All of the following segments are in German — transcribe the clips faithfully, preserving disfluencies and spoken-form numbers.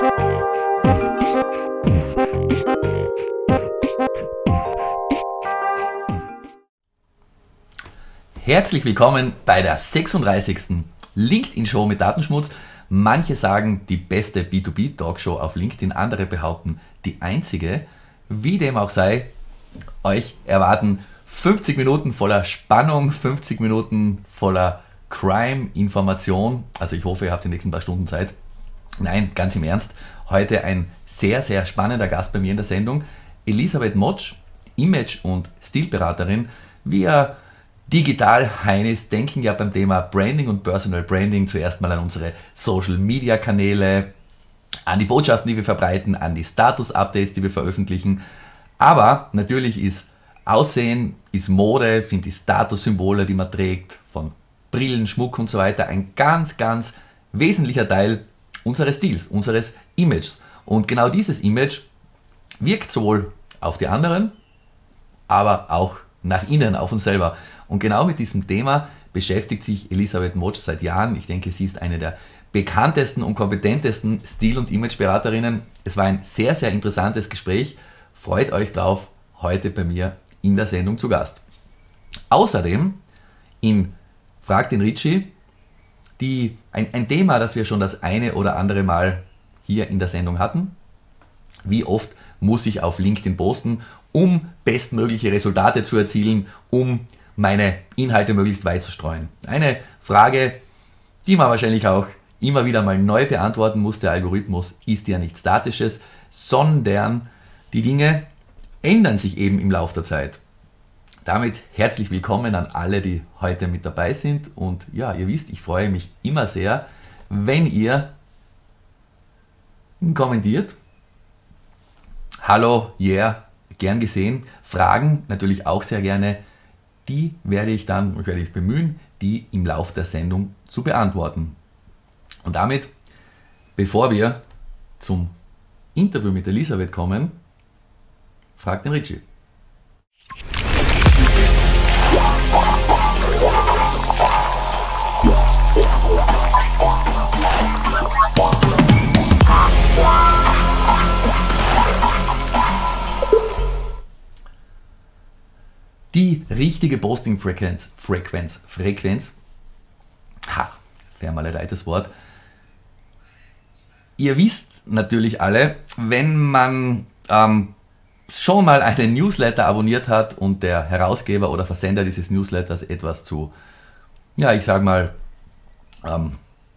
Herzlich willkommen bei der sechsunddreißigsten LinkedIn-Show mit Datenschmutz. Manche sagen die beste B zwei B-Talkshow auf LinkedIn, andere behaupten die einzige. Wie dem auch sei, euch erwarten fünfzig Minuten voller Spannung, fünfzig Minuten voller Crime-Information. Also ich hoffe, ihr habt die nächsten paar Stunden Zeit. Nein, ganz im Ernst. Heute ein sehr, sehr spannender Gast bei mir in der Sendung. Elisabeth Motsch, Image- und Stilberaterin. Wir Digital-Heinis denken ja beim Thema Branding und Personal Branding zuerst mal an unsere Social-Media-Kanäle, an die Botschaften, die wir verbreiten, an die Status-Updates, die wir veröffentlichen. Aber natürlich ist Aussehen, ist Mode, sind die Statussymbole, die man trägt, von Brillen, Schmuck und so weiter, ein ganz, ganz wesentlicher Teil unseres Stils, unseres Images. Und genau dieses Image wirkt sowohl auf die anderen, aber auch nach innen, auf uns selber. Und genau mit diesem Thema beschäftigt sich Elisabeth Motsch seit Jahren. Ich denke, sie ist eine der bekanntesten und kompetentesten Stil- und Imageberaterinnen. Es war ein sehr, sehr interessantes Gespräch. Freut euch drauf, heute bei mir in der Sendung zu Gast. Außerdem in Frag den Ritchie, die, ein, ein Thema, das wir schon das eine oder andere Mal hier in der Sendung hatten. Wie oft muss ich auf LinkedIn posten, um bestmögliche Resultate zu erzielen, um meine Inhalte möglichst weit zu streuen? Eine Frage, die man wahrscheinlich auch immer wieder mal neu beantworten muss. Der Algorithmus ist ja nichts Statisches, sondern die Dinge ändern sich eben im Laufe der Zeit. Damit herzlich willkommen an alle, die heute mit dabei sind. Und ja, ihr wisst, ich freue mich immer sehr, wenn ihr kommentiert. Hallo, yeah, gern gesehen. Fragen natürlich auch sehr gerne. Die werde ich dann, ich werde ich bemühen, die im Laufe der Sendung zu beantworten. Und damit, bevor wir zum Interview mit Elisabeth kommen, fragt den Ritchie. Die richtige Posting-Frequenz, Frequenz, Frequenz, ach, vermaledeites Wort. Ihr wisst natürlich alle, wenn man ähm, schon mal einen Newsletter abonniert hat und der Herausgeber oder Versender dieses Newsletters etwas zu, ja, ich sag mal, ähm,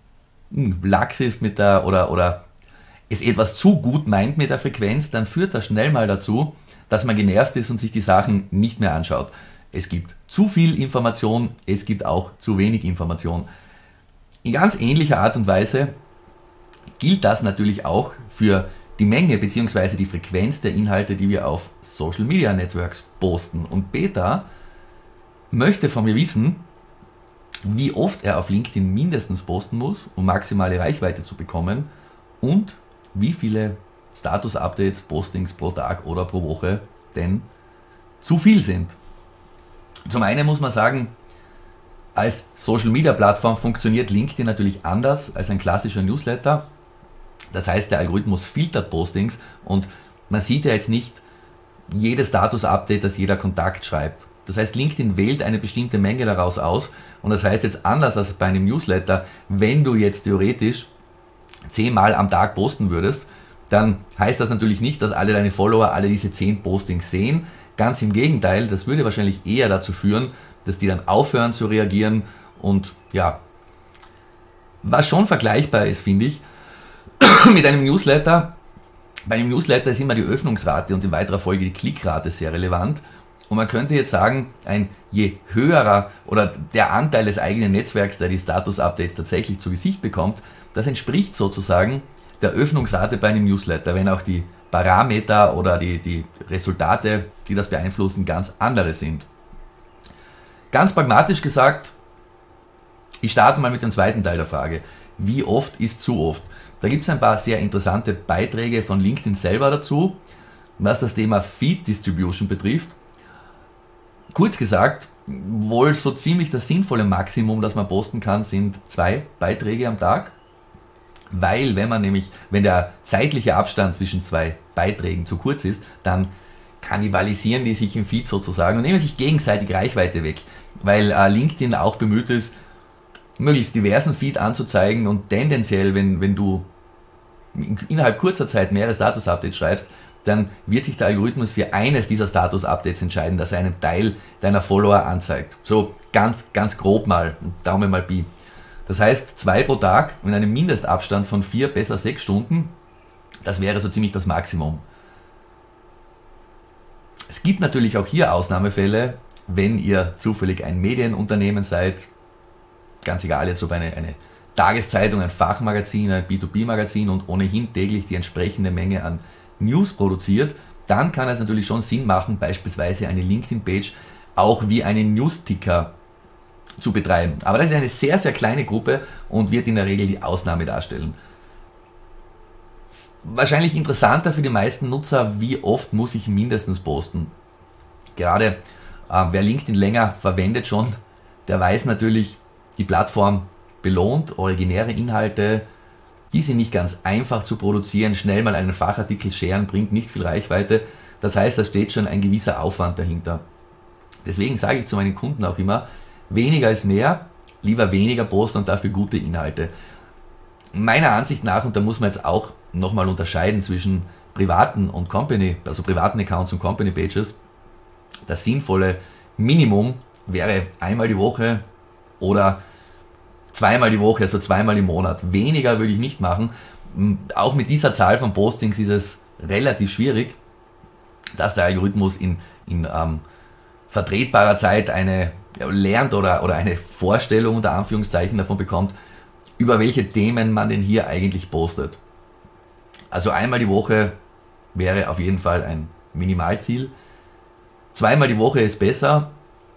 lax ist mit der, oder, oder es etwas zu gut meint mit der Frequenz, dann führt das schnell mal dazu, dass man genervt ist und sich die Sachen nicht mehr anschaut. Es gibt zu viel Information, es gibt auch zu wenig Information. In ganz ähnlicher Art und Weise gilt das natürlich auch für die Menge bzw. die Frequenz der Inhalte, die wir auf Social Media Networks posten. Und Peter möchte von mir wissen, wie oft er auf LinkedIn mindestens posten muss, um maximale Reichweite zu bekommen, und wie viele Status-Updates, Postings pro Tag oder pro Woche denn zu viel sind. Zum einen muss man sagen, als Social-Media-Plattform funktioniert LinkedIn natürlich anders als ein klassischer Newsletter. Das heißt, der Algorithmus filtert Postings und man sieht ja jetzt nicht jedes Status-Update, das jeder Kontakt schreibt. Das heißt, LinkedIn wählt eine bestimmte Menge daraus aus, und das heißt jetzt anders als bei einem Newsletter, wenn du jetzt theoretisch zehnmal am Tag posten würdest, dann heißt das natürlich nicht, dass alle deine Follower alle diese zehn Postings sehen. Ganz im Gegenteil, das würde wahrscheinlich eher dazu führen, dass die dann aufhören zu reagieren. Und ja, was schon vergleichbar ist, finde ich, mit einem Newsletter. Bei einem Newsletter ist immer die Öffnungsrate und in weiterer Folge die Klickrate sehr relevant. Und man könnte jetzt sagen, ein je höherer oder der Anteil des eigenen Netzwerks, der die Status-Updates tatsächlich zu Gesicht bekommt, das entspricht sozusagen der Öffnungsrate bei einem Newsletter, wenn auch die Parameter oder die, die Resultate, die das beeinflussen, ganz andere sind. Ganz pragmatisch gesagt, ich starte mal mit dem zweiten Teil der Frage. Wie oft ist zu oft? Da gibt es ein paar sehr interessante Beiträge von LinkedIn selber dazu, was das Thema Feed Distribution betrifft. Kurz gesagt, wohl so ziemlich das sinnvolle Maximum, das man posten kann, sind zwei Beiträge am Tag. weil wenn man nämlich, wenn der zeitliche Abstand zwischen zwei Beiträgen zu kurz ist, dann kannibalisieren die sich im Feed sozusagen und nehmen sich gegenseitig Reichweite weg, weil äh, LinkedIn auch bemüht ist, möglichst diversen Feed anzuzeigen und tendenziell, wenn, wenn du innerhalb kurzer Zeit mehrere Status-Updates schreibst, dann wird sich der Algorithmus für eines dieser Status-Updates entscheiden, dass er einen Teil deiner Follower anzeigt. So ganz, ganz grob mal, Daumen mal Pi. Das heißt, zwei pro Tag mit einem Mindestabstand von vier, besser sechs Stunden, das wäre so ziemlich das Maximum. Es gibt natürlich auch hier Ausnahmefälle, wenn ihr zufällig ein Medienunternehmen seid, ganz egal jetzt ob eine, eine Tageszeitung, ein Fachmagazin, ein B zwei B Magazin und ohnehin täglich die entsprechende Menge an News produziert, dann kann es natürlich schon Sinn machen, beispielsweise eine LinkedIn-Page auch wie einen News-Ticker zu betreiben. Aber das ist eine sehr, sehr kleine Gruppe und wird in der Regel die Ausnahme darstellen. Wahrscheinlich interessanter für die meisten Nutzer, wie oft muss ich mindestens posten. Gerade äh, wer LinkedIn länger verwendet schon, der weiß natürlich, die Plattform belohnt originäre Inhalte, die sind nicht ganz einfach zu produzieren. Schnell mal einen Fachartikel scheren bringt nicht viel Reichweite. Das heißt, da steht schon ein gewisser Aufwand dahinter. Deswegen sage ich zu meinen Kunden auch immer, weniger ist mehr, lieber weniger posten und dafür gute Inhalte. Meiner Ansicht nach, und da muss man jetzt auch nochmal unterscheiden zwischen privaten und Company, also privaten Accounts und Company Pages, das sinnvolle Minimum wäre einmal die Woche oder zweimal die Woche, also zweimal im Monat. Weniger würde ich nicht machen. Auch mit dieser Zahl von Postings ist es relativ schwierig, dass der Algorithmus in, in ähm, vertretbarer Zeit eine ja, lernt oder, oder eine Vorstellung unter Anführungszeichen davon bekommt, über welche Themen man denn hier eigentlich postet. Also einmal die Woche wäre auf jeden Fall ein Minimalziel. Zweimal die Woche ist besser.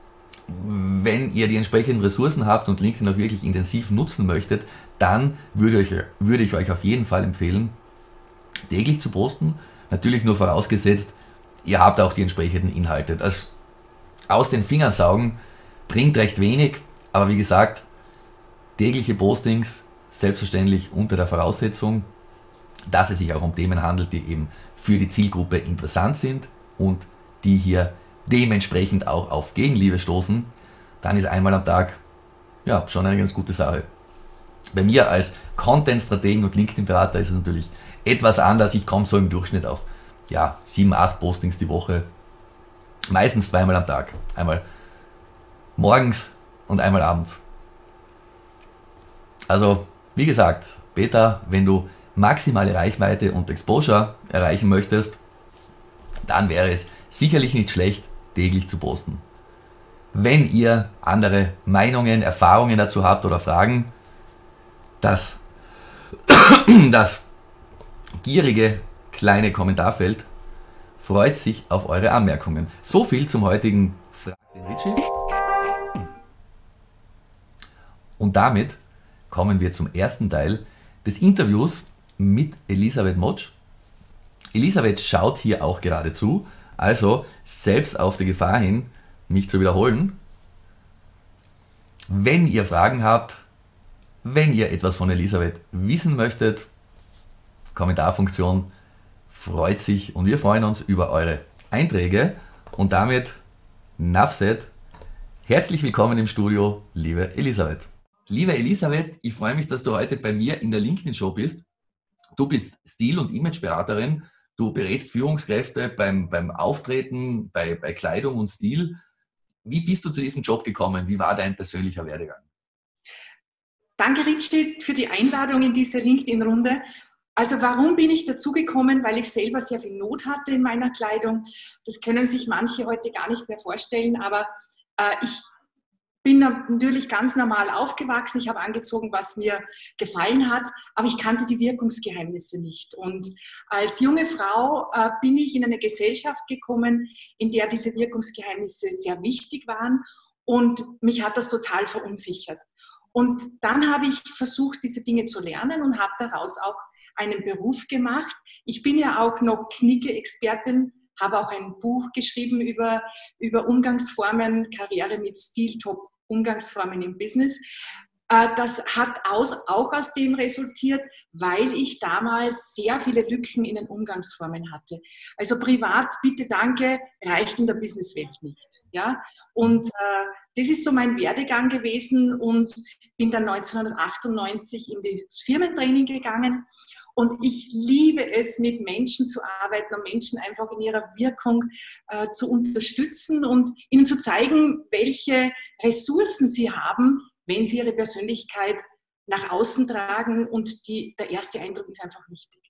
Wenn ihr die entsprechenden Ressourcen habt und LinkedIn auch wirklich intensiv nutzen möchtet, dann würde ich, würde ich euch auf jeden Fall empfehlen, täglich zu posten. Natürlich nur vorausgesetzt, ihr habt auch die entsprechenden Inhalte. Das aus den Fingern saugen bringt recht wenig, aber wie gesagt, tägliche Postings selbstverständlich unter der Voraussetzung, dass es sich auch um Themen handelt, die eben für die Zielgruppe interessant sind und die hier dementsprechend auch auf Gegenliebe stoßen, dann ist einmal am Tag ja schon eine ganz gute Sache. Bei mir als Content-Strategen und LinkedIn-Berater ist es natürlich etwas anders. Ich komme so im Durchschnitt auf ja, sieben, acht Postings die Woche. Meistens zweimal am Tag. Einmal morgens und einmal abends. Also, wie gesagt, Beta, wenn du maximale Reichweite und Exposure erreichen möchtest, dann wäre es sicherlich nicht schlecht, täglich zu posten. Wenn ihr andere Meinungen, Erfahrungen dazu habt oder Fragen, das, das gierige kleine Kommentarfeld freut sich auf eure Anmerkungen. So viel zum heutigen Frag den Richie. Und damit kommen wir zum ersten Teil des Interviews mit Elisabeth Motsch. Elisabeth schaut hier auch gerade zu, also selbst auf die Gefahr hin, mich zu wiederholen. Wenn ihr Fragen habt, wenn ihr etwas von Elisabeth wissen möchtet, Kommentarfunktion freut sich und wir freuen uns über eure Einträge und damit Nafset, herzlich willkommen im Studio, liebe Elisabeth. Liebe Elisabeth, ich freue mich, dass du heute bei mir in der LinkedIn-Show bist. Du bist Stil- und Imageberaterin, du berätst Führungskräfte beim, beim Auftreten, bei, bei Kleidung und Stil. Wie bist du zu diesem Job gekommen? Wie war dein persönlicher Werdegang? Danke, Richie, für die Einladung in diese LinkedIn-Runde. Also warum bin ich dazu gekommen? Weil ich selber sehr viel Not hatte in meiner Kleidung. Das können sich manche heute gar nicht mehr vorstellen, aber äh, ich bin natürlich ganz normal aufgewachsen. Ich habe angezogen, was mir gefallen hat, aber ich kannte die Wirkungsgeheimnisse nicht. Und als junge Frau äh, bin ich in eine Gesellschaft gekommen, in der diese Wirkungsgeheimnisse sehr wichtig waren und mich hat das total verunsichert. Und dann habe ich versucht, diese Dinge zu lernen und habe daraus auch einen Beruf gemacht. Ich bin ja auch noch Knicke-Expertin, habe auch ein Buch geschrieben über, über Umgangsformen, Karriere mit Stil, Top Umgangsformen im Business. Das hat aus, auch aus dem resultiert, weil ich damals sehr viele Lücken in den Umgangsformen hatte. Also privat, bitte, danke, reicht in der Businesswelt nicht. Ja? Und äh, das ist so mein Werdegang gewesen und bin dann neunzehnhundertachtundneunzig in das Firmentraining gegangen. Und ich liebe es, mit Menschen zu arbeiten und Menschen einfach in ihrer Wirkung äh, zu unterstützen und ihnen zu zeigen, welche Ressourcen sie haben, wenn sie ihre Persönlichkeit nach außen tragen, und die, der erste Eindruck ist einfach wichtig.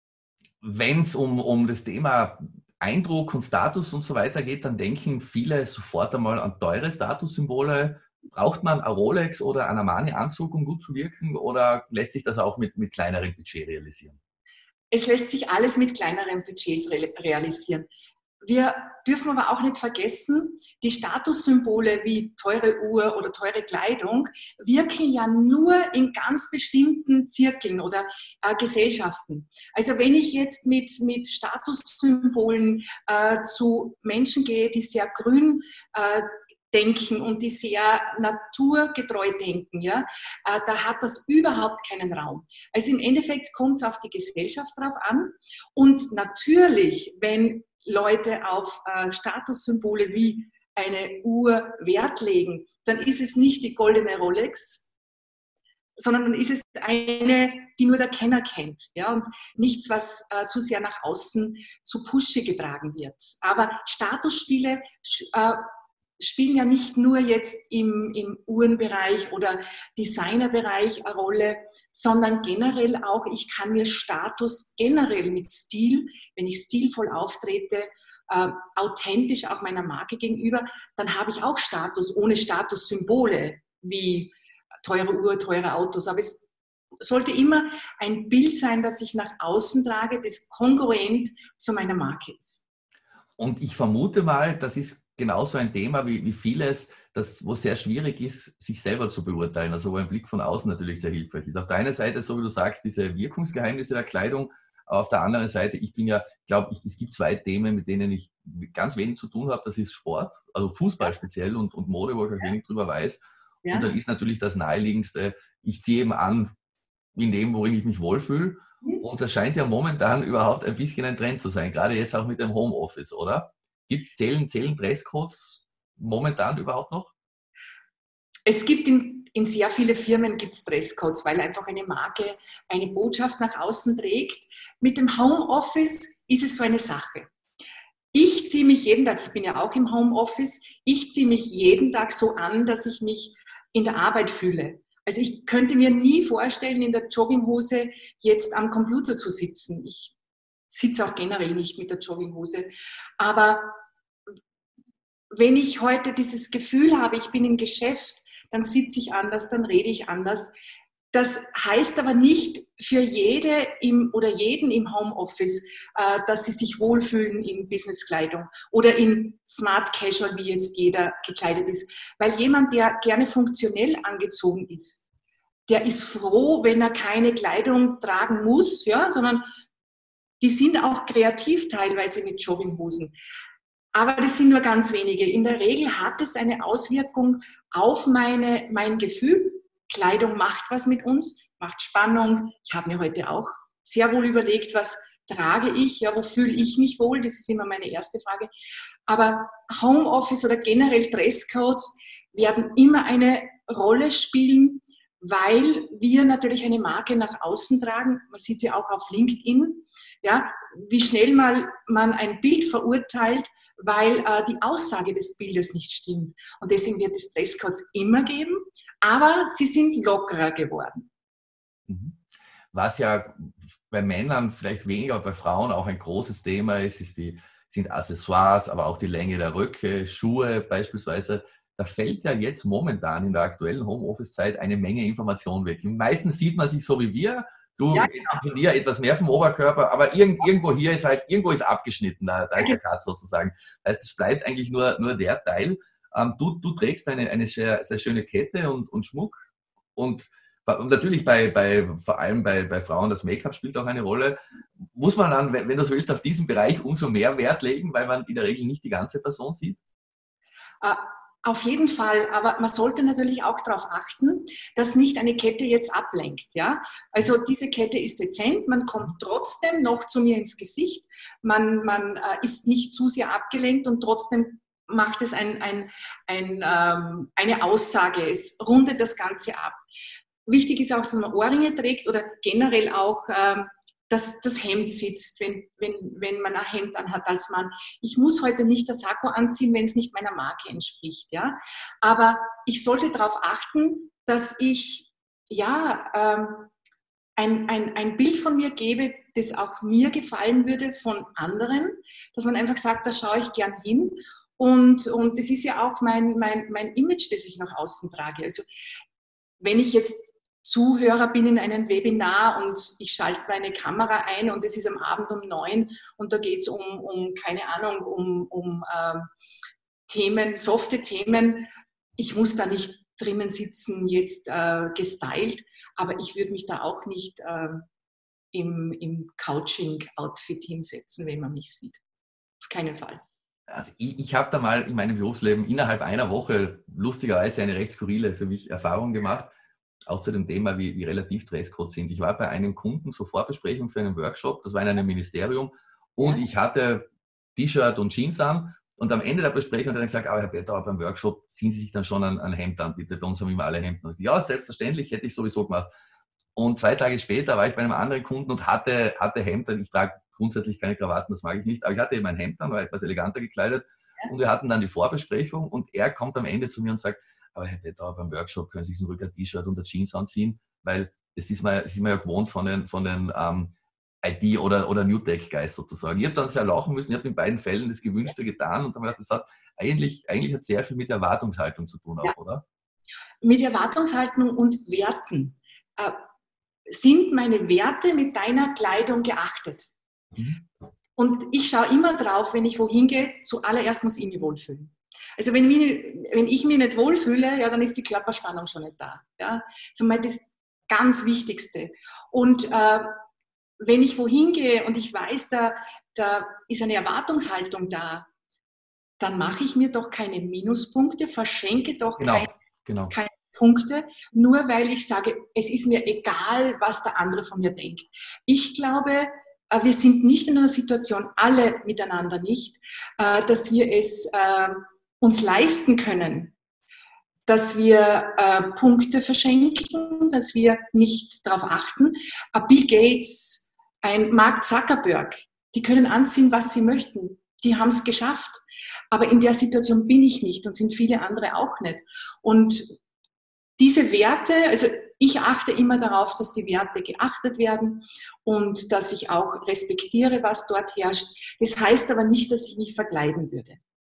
Wenn es um, um das Thema Eindruck und Status und so weiter geht, dann denken viele sofort einmal an teure Statussymbole. Braucht man ein Rolex oder einen Armani-Anzug, um gut zu wirken, oder lässt sich das auch mit, mit kleinerem Budget realisieren? Es lässt sich alles mit kleineren Budgets realisieren. Wir dürfen aber auch nicht vergessen, die Statussymbole wie teure Uhr oder teure Kleidung wirken ja nur in ganz bestimmten Zirkeln oder äh, Gesellschaften. Also wenn ich jetzt mit, mit Statussymbolen äh, zu Menschen gehe, die sehr grün äh, denken und die sehr naturgetreu denken, ja, äh, da hat das überhaupt keinen Raum. Also im Endeffekt kommt es auf die Gesellschaft drauf an, und natürlich, wenn Leute auf äh, Statussymbole wie eine Uhr Wert legen, dann ist es nicht die goldene Rolex, sondern dann ist es eine, die nur der Kenner kennt, ja, und nichts, was äh, zu sehr nach außen zu Pushe getragen wird. Aber Statusspiele äh, spielen ja nicht nur jetzt im, im Uhrenbereich oder Designerbereich eine Rolle, sondern generell auch, ich kann mir Status generell mit Stil, wenn ich stilvoll auftrete, äh, authentisch auch meiner Marke gegenüber, dann habe ich auch Status ohne Statussymbole wie teure Uhr, teure Autos. Aber es sollte immer ein Bild sein, das ich nach außen trage, das kongruent zu meiner Marke ist. Und ich vermute mal, das ist genauso ein Thema wie, wie vieles, das, wo es sehr schwierig ist, sich selber zu beurteilen, also wo ein Blick von außen natürlich sehr hilfreich ist. Auf der einen Seite, so wie du sagst, diese Wirkungsgeheimnisse der Kleidung, aber auf der anderen Seite, ich bin ja, glaube ich, es gibt zwei Themen, mit denen ich ganz wenig zu tun habe, das ist Sport, also Fußball speziell und, und Mode, wo ich auch wenig drüber weiß. Ja. Und dann ist natürlich das Naheliegendste, ich ziehe eben an in dem, worin ich mich wohlfühle. Und das scheint ja momentan überhaupt ein bisschen ein Trend zu sein, gerade jetzt auch mit dem Homeoffice, oder? Gibt, zählen, zählen Dresscodes momentan überhaupt noch? Es gibt in, in sehr viele Firmen gibt's Dresscodes, weil einfach eine Marke eine Botschaft nach außen trägt. Mit dem Homeoffice ist es so eine Sache. Ich ziehe mich jeden Tag, ich bin ja auch im Homeoffice, ich ziehe mich jeden Tag so an, dass ich mich in der Arbeit fühle. Also ich könnte mir nie vorstellen, in der Jogginghose jetzt am Computer zu sitzen. Ich sitze auch generell nicht mit der Jogginghose. Aber wenn ich heute dieses Gefühl habe, ich bin im Geschäft, dann sitze ich anders, dann rede ich anders. Das heißt aber nicht für jede im, oder jeden im Homeoffice, äh, dass sie sich wohlfühlen in Businesskleidung oder in Smart Casual, wie jetzt jeder gekleidet ist. Weil jemand, der gerne funktionell angezogen ist, der ist froh, wenn er keine Kleidung tragen muss, ja, sondern die sind auch kreativ teilweise mit Jogginghosen. Aber das sind nur ganz wenige. In der Regel hat es eine Auswirkung auf meine, mein Gefühl. Kleidung macht was mit uns, macht Spannung. Ich habe mir heute auch sehr wohl überlegt, was trage ich, ja, wo fühle ich mich wohl? Das ist immer meine erste Frage. Aber Homeoffice oder generell Dresscodes werden immer eine Rolle spielen, weil wir natürlich eine Marke nach außen tragen. Man sieht sie auch auf LinkedIn, ja, wie schnell mal man ein Bild verurteilt, weil äh, die Aussage des Bildes nicht stimmt. Und deswegen wird es Dresscodes immer geben, aber sie sind lockerer geworden. Was ja bei Männern vielleicht weniger, bei Frauen auch ein großes Thema ist, ist die, sind Accessoires, aber auch die Länge der Röcke, Schuhe beispielsweise. Da fällt ja jetzt momentan in der aktuellen Homeoffice-Zeit eine Menge Information weg. Meistens sieht man sich so wie wir, du ja, von dir etwas mehr vom Oberkörper, aber irgend, irgendwo hier ist halt, irgendwo ist abgeschnitten, da, da ist der Cut sozusagen. Das heißt, es bleibt eigentlich nur, nur der Teil. Ähm, du, du trägst eine, eine sehr, sehr schöne Kette und, und Schmuck und, und natürlich bei, bei, vor allem bei, bei Frauen, das Make-up spielt auch eine Rolle. Muss man dann, wenn du so willst, auf diesen Bereich umso mehr Wert legen, weil man in der Regel nicht die ganze Person sieht? Uh. Auf jeden Fall, aber man sollte natürlich auch darauf achten, dass nicht eine Kette jetzt ablenkt. Ja? Also diese Kette ist dezent, man kommt trotzdem noch zu mir ins Gesicht, man, man äh, ist nicht zu sehr abgelenkt und trotzdem macht es ein, ein, ein, ähm, eine Aussage, es rundet das Ganze ab. Wichtig ist auch, dass man Ohrringe trägt oder generell auch, ähm, dass das Hemd sitzt, wenn, wenn, wenn man ein Hemd anhat als Mann. Ich muss heute nicht das Sakko anziehen, wenn es nicht meiner Marke entspricht. Ja? Aber ich sollte darauf achten, dass ich ja, ähm, ein, ein, ein Bild von mir gebe, das auch mir gefallen würde von anderen, dass man einfach sagt, da schaue ich gern hin. Und, und das ist ja auch mein, mein, mein Image, das ich nach außen trage. Also wenn ich jetzt Zuhörer bin in einem Webinar und ich schalte meine Kamera ein und es ist am Abend um neun und da geht es um, um, keine Ahnung, um, um äh, Themen, softe Themen. Ich muss da nicht drinnen sitzen, jetzt äh, gestylt, aber ich würde mich da auch nicht äh, im, im Couching-Outfit hinsetzen, wenn man mich sieht. Auf keinen Fall. Also ich, ich habe da mal in meinem Berufsleben innerhalb einer Woche lustigerweise eine recht skurrile für mich Erfahrung gemacht. Auch zu dem Thema, wie, wie relativ Dresscodes sind. Ich war bei einem Kunden zur Vorbesprechung für einen Workshop, das war in einem Ministerium, und ja. ich hatte T-Shirt und Jeans an und am Ende der Besprechung hat er gesagt, aber Herr Bettauer, beim Workshop ziehen Sie sich dann schon ein, ein Hemd an, bitte, bei uns haben immer alle Hemden. Und ja, selbstverständlich, hätte ich sowieso gemacht. Und zwei Tage später war ich bei einem anderen Kunden und hatte, hatte Hemd an. Ich trage grundsätzlich keine Krawatten, das mag ich nicht, aber ich hatte eben ein Hemd an, war etwas eleganter gekleidet ja. und wir hatten dann die Vorbesprechung und er kommt am Ende zu mir und sagt, aber Herr Bettauer, beim Workshop können Sie sich nur ein T-Shirt und ein Jeans anziehen, weil das ist man, das ist man ja gewohnt von den, von den ähm, I T- oder, oder New Tech-Guys sozusagen. Ich habe dann sehr lachen müssen, ich habe in beiden Fällen das Gewünschte getan und habe gedacht, das hat eigentlich, eigentlich hat sehr viel mit Erwartungshaltung zu tun, auch, ja. oder? Mit Erwartungshaltung und Werten. Äh, sind meine Werte mit deiner Kleidung geachtet? Mhm. Und ich schaue immer drauf, wenn ich wohin gehe, zuallererst muss ich mich wohlfühlen. Also wenn, mich, wenn ich mich nicht wohlfühle, ja, dann ist die Körperspannung schon nicht da. Ja? So mal das ganz Wichtigste. Und äh, wenn ich wohin gehe und ich weiß, da, da ist eine Erwartungshaltung da, dann mache ich mir doch keine Minuspunkte, verschenke doch genau, keine, genau. keine Punkte, nur weil ich sage, es ist mir egal, was der andere von mir denkt. Ich glaube, wir sind nicht in einer Situation, alle miteinander nicht, dass wir es uns leisten können, dass wir Punkte verschenken, dass wir nicht darauf achten. Bill Gates, ein Mark Zuckerberg, die können anziehen, was sie möchten. Die haben es geschafft. Aber in der Situation bin ich nicht und sind viele andere auch nicht. Und diese Werte, also ich achte immer darauf, dass die Werte geachtet werden und dass ich auch respektiere, was dort herrscht. Das heißt aber nicht, dass ich mich verkleiden würde.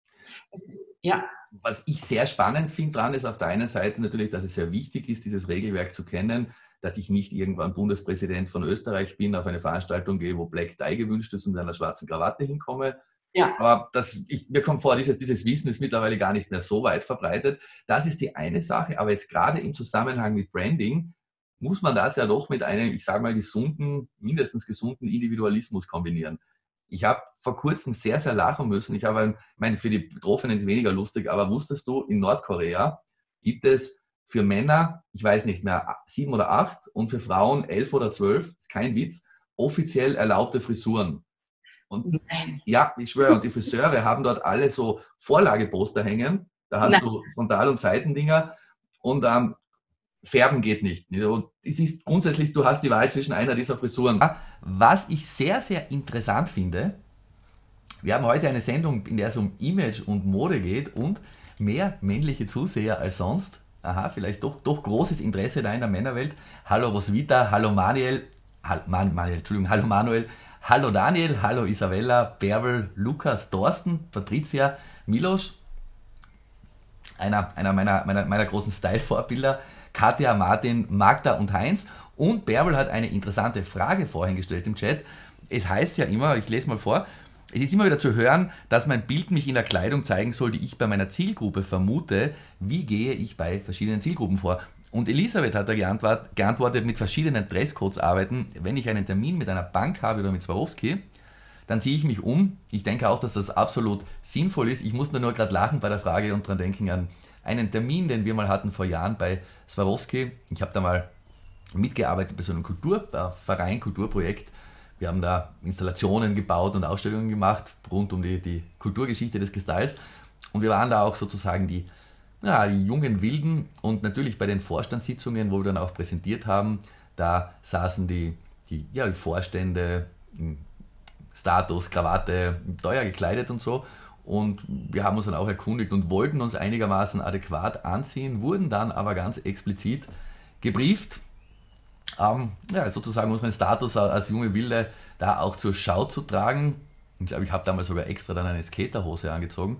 Ja. Was ich sehr spannend finde dran, ist auf der einen Seite natürlich, dass es sehr wichtig ist, dieses Regelwerk zu kennen, dass ich nicht irgendwann Bundespräsident von Österreich bin, auf eine Veranstaltung gehe, wo Black Tie gewünscht ist und mit einer schwarzen Krawatte hinkomme. Ja. Aber das, ich, mir kommt vor, dieses, dieses Wissen ist mittlerweile gar nicht mehr so weit verbreitet. Das ist die eine Sache, aber jetzt gerade im Zusammenhang mit Branding muss man das ja doch mit einem, ich sage mal, gesunden, mindestens gesunden Individualismus kombinieren. Ich habe vor kurzem sehr, sehr lachen müssen. Ich habe, ein, ich meine, für die Betroffenen ist es weniger lustig, aber wusstest du, in Nordkorea gibt es für Männer, ich weiß nicht mehr, sieben oder acht und für Frauen elf oder zwölf, ist kein Witz, offiziell erlaubte Frisuren. Und ja, ich schwöre, und die Friseure haben dort alle so Vorlageposter hängen. Da hast Nein. du Frontal- und Seitendinger und ähm, Färben geht nicht. Und es ist grundsätzlich, du hast die Wahl zwischen einer dieser Frisuren. Was ich sehr, sehr interessant finde, wir haben heute eine Sendung, in der es um Image und Mode geht und mehr männliche Zuseher als sonst. Aha, vielleicht doch, doch großes Interesse da in der Männerwelt. Hallo Roswitha, hallo Manuel, Hall, Man, Manuel, Entschuldigung, hallo Manuel. Hallo Daniel, hallo Isabella, Bärbel, Lukas, Thorsten, Patricia, Milos, einer, einer meiner, meiner, meiner großen Style-Vorbilder, Katja, Martin, Magda und Heinz. Und Bärbel hat eine interessante Frage vorhin gestellt im Chat. Es heißt ja immer, ich lese mal vor, es ist immer wieder zu hören, dass mein Bild mich in der Kleidung zeigen soll, die ich bei meiner Zielgruppe vermute. Wie gehe ich bei verschiedenen Zielgruppen vor? Und Elisabeth hat da geantwortet, geantwortet, mit verschiedenen Dresscodes arbeiten. Wenn ich einen Termin mit einer Bank habe oder mit Swarovski, dann ziehe ich mich um. Ich denke auch, dass das absolut sinnvoll ist. Ich musste nur gerade lachen bei der Frage und dran denken an einen Termin, den wir mal hatten vor Jahren bei Swarovski. Ich habe da mal mitgearbeitet bei so einem Kulturverein, Kulturprojekt. Wir haben da Installationen gebaut und Ausstellungen gemacht rund um die, die Kulturgeschichte des Kristalls. Und wir waren da auch sozusagen die, ja, die jungen Wilden. Und natürlich bei den Vorstandssitzungen, wo wir dann auch präsentiert haben, da saßen die, die, ja, die Vorstände, Status, Krawatte, teuer gekleidet und so. Und wir haben uns dann auch erkundigt und wollten uns einigermaßen adäquat anziehen, wurden dann aber ganz explizit gebrieft, ähm, ja, sozusagen unseren Status als junge Wilde da auch zur Schau zu tragen. Ich glaube, ich habe damals sogar extra dann eine Skaterhose angezogen.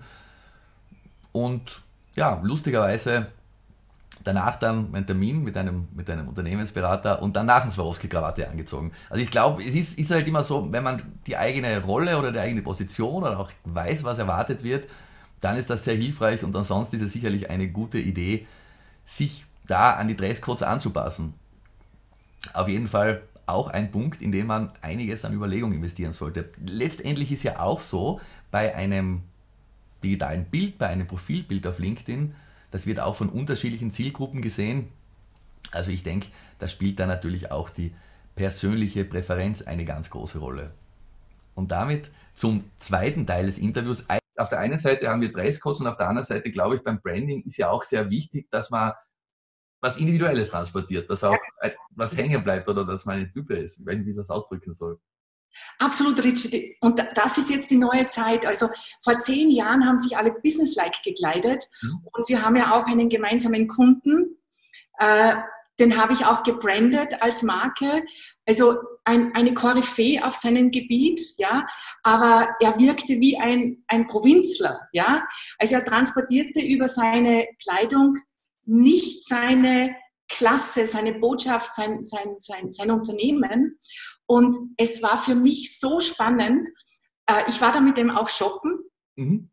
Und ja, lustigerweise danach dann mein Termin mit einem, mit einem Unternehmensberater und danach eine Swarovski-Krawatte angezogen. Also ich glaube, es ist, ist halt immer so, wenn man die eigene Rolle oder die eigene Position oder auch weiß, was erwartet wird, dann ist das sehr hilfreich und ansonsten ist es sicherlich eine gute Idee, sich da an die Dresscodes anzupassen. Auf jeden Fall auch ein Punkt, in dem man einiges an Überlegung investieren sollte. Letztendlich ist ja auch so, bei einem digitalen Bild, bei einem Profilbild auf LinkedIn, das wird auch von unterschiedlichen Zielgruppen gesehen. Also ich denke, da spielt da natürlich auch die persönliche Präferenz eine ganz große Rolle. Und damit zum zweiten Teil des Interviews. Auf der einen Seite haben wir Dresscodes und auf der anderen Seite, glaube ich, beim Branding ist ja auch sehr wichtig, dass man was Individuelles transportiert, dass auch was hängen bleibt oder dass man eine Type ist. Ich weiß nicht, wie ich das ausdrücken soll. Absolut, Richard. Und das ist jetzt die neue Zeit. Also vor zehn Jahren haben sich alle businesslike gekleidet mhm. und wir haben ja auch einen gemeinsamen Kunden, äh, den habe ich auch gebrandet als Marke. Also ein, eine Koryphäe auf seinem Gebiet, ja, aber er wirkte wie ein, ein Provinzler, ja. Also er transportierte über seine Kleidung nicht seine Klasse, seine Botschaft, sein, sein, sein, sein Unternehmen. Und es war für mich so spannend. Ich war da mit dem auch shoppen. Mhm.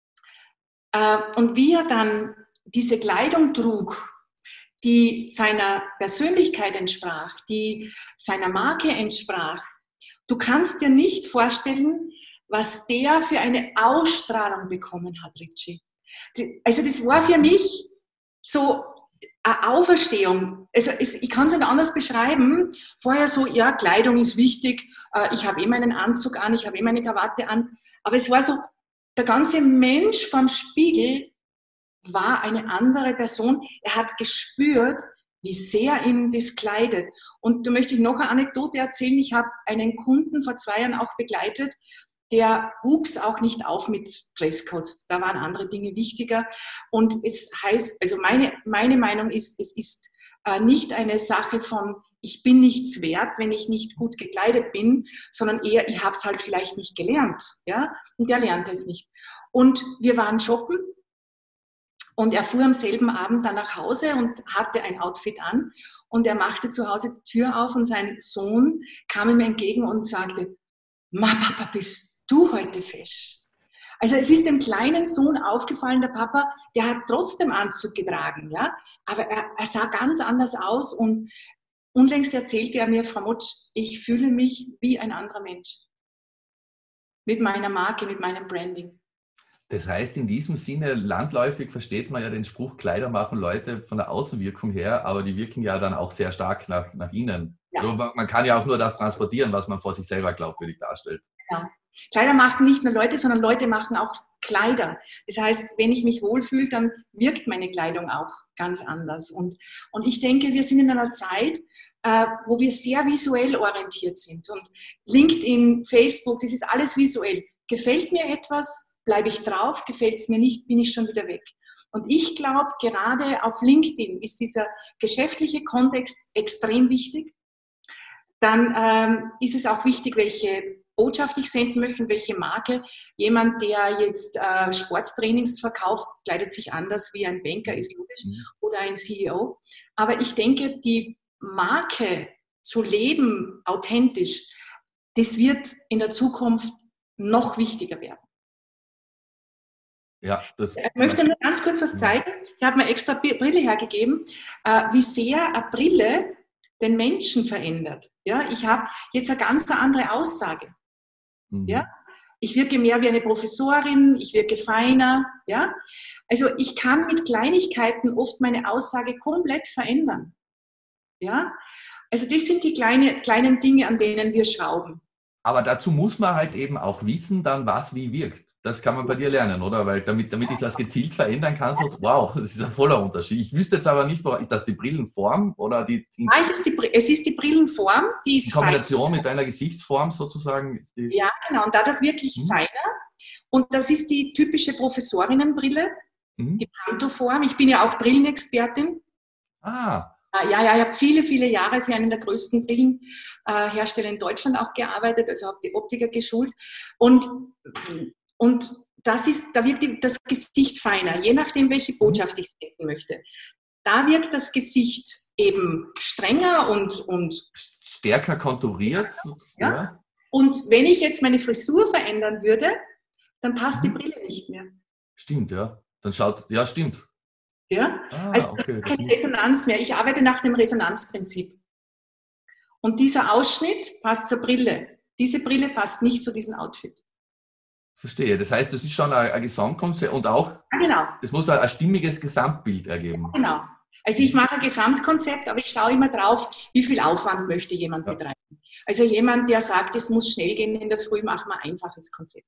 Und wie er dann diese Kleidung trug, die seiner Persönlichkeit entsprach, die seiner Marke entsprach, du kannst dir nicht vorstellen, was der für eine Ausstrahlung bekommen hat, Richie. Also das war für mich so eine Auferstehung. Also es, ich kann es nicht anders beschreiben. Vorher so, ja, Kleidung ist wichtig, ich habe eh meinen Anzug an, ich habe eh meine Krawatte an. Aber es war so, der ganze Mensch vorm Spiegel war eine andere Person. Er hat gespürt, wie sehr ihn das kleidet. Und da möchte ich noch eine Anekdote erzählen. Ich habe einen Kunden vor zwei Jahren auch begleitet, der wuchs auch nicht auf mit Dresscodes. Da waren andere Dinge wichtiger. Und es heißt, also meine, meine Meinung ist, es ist äh, nicht eine Sache von, ich bin nichts wert, wenn ich nicht gut gekleidet bin, sondern eher, ich habe es halt vielleicht nicht gelernt. Ja? Und der lernte es nicht. Und wir waren shoppen und er fuhr am selben Abend dann nach Hause und hatte ein Outfit an. Und er machte zu Hause die Tür auf und sein Sohn kam ihm entgegen und sagte, Ma, Papa, bist du heute fesch? Also es ist dem kleinen Sohn aufgefallen, der Papa, der hat trotzdem Anzug getragen, ja, aber er, er sah ganz anders aus und unlängst erzählte er mir, Frau Motsch, ich fühle mich wie ein anderer Mensch. Mit meiner Marke, mit meinem Branding. Das heißt, in diesem Sinne, landläufig versteht man ja den Spruch, Kleider machen Leute von der Außenwirkung her, aber die wirken ja dann auch sehr stark nach, nach innen. Ja. Also man kann ja auch nur das transportieren, was man vor sich selber glaubwürdig darstellt. Ja. Kleider machen nicht nur Leute, sondern Leute machen auch Kleider. Das heißt, wenn ich mich wohlfühle, dann wirkt meine Kleidung auch ganz anders. Und, und ich denke, wir sind in einer Zeit, äh, wo wir sehr visuell orientiert sind. Und LinkedIn, Facebook, das ist alles visuell. Gefällt mir etwas, bleibe ich drauf, gefällt es mir nicht, bin ich schon wieder weg. Und ich glaube, gerade auf LinkedIn ist dieser geschäftliche Kontext extrem wichtig. Dann ähm, ist es auch wichtig, welche Botschaft ich senden möchte, welche Marke. Jemand, der jetzt äh, Sporttrainings verkauft, kleidet sich anders wie ein Banker, ist logisch, mhm. oder ein C E O. Aber ich denke, die Marke zu leben, authentisch, das wird in der Zukunft noch wichtiger werden. Ja, das ich möchte nur ganz kurz was zeigen. Ich habe mir extra Brille hergegeben, äh, wie sehr eine Brille den Menschen verändert. Ja, ich habe jetzt eine ganz andere Aussage. Ja? Mhm. Ich wirke mehr wie eine Professorin, ich wirke feiner. Ja? Also ich kann mit Kleinigkeiten oft meine Aussage komplett verändern. Ja? Also das sind die kleine, kleinen Dinge, an denen wir schrauben. Aber dazu muss man halt eben auch wissen, dann was wie wirkt. Das kann man bei dir lernen, oder? Weil damit, damit ich das gezielt verändern kann, so, wow, das ist ein voller Unterschied. Ich wüsste jetzt aber nicht, ist das die Brillenform oder die, in, Ja, es ist die, es ist die Brillenform, die in ist fein. Kombination mit deiner Gesichtsform sozusagen? Die, Ja, genau. Und dadurch wirklich hm? feiner. Und das ist die typische Professorinnenbrille, Mhm. die Pantoform. Ich bin ja auch Brillenexpertin. Ah, Ja, ja, ich habe viele, viele Jahre für einen der größten Brillenhersteller in Deutschland auch gearbeitet, also habe die Optiker geschult. Und, und das ist, da wirkt das Gesicht feiner, je nachdem, welche Botschaft ich senden möchte. Da wirkt das Gesicht eben strenger und, und stärker konturiert. ja. Ja. Und wenn ich jetzt meine Frisur verändern würde, dann passt die Mhm. Brille nicht mehr. Stimmt, ja. Dann schaut, ja, stimmt. Ja? Ah, Also okay. das ist keine Resonanz mehr. Ich arbeite nach dem Resonanzprinzip. Und dieser Ausschnitt passt zur Brille. Diese Brille passt nicht zu diesem Outfit. Verstehe. Das heißt, das ist schon ein, ein Gesamtkonzept und auch, Ja, genau. es muss ein, ein stimmiges Gesamtbild ergeben. Genau. Also ich mache ein Gesamtkonzept, aber ich schaue immer drauf, wie viel Aufwand möchte jemand Ja. betreiben. Also jemand, der sagt, es muss schnell gehen in der Früh, machen wir ein einfaches Konzept.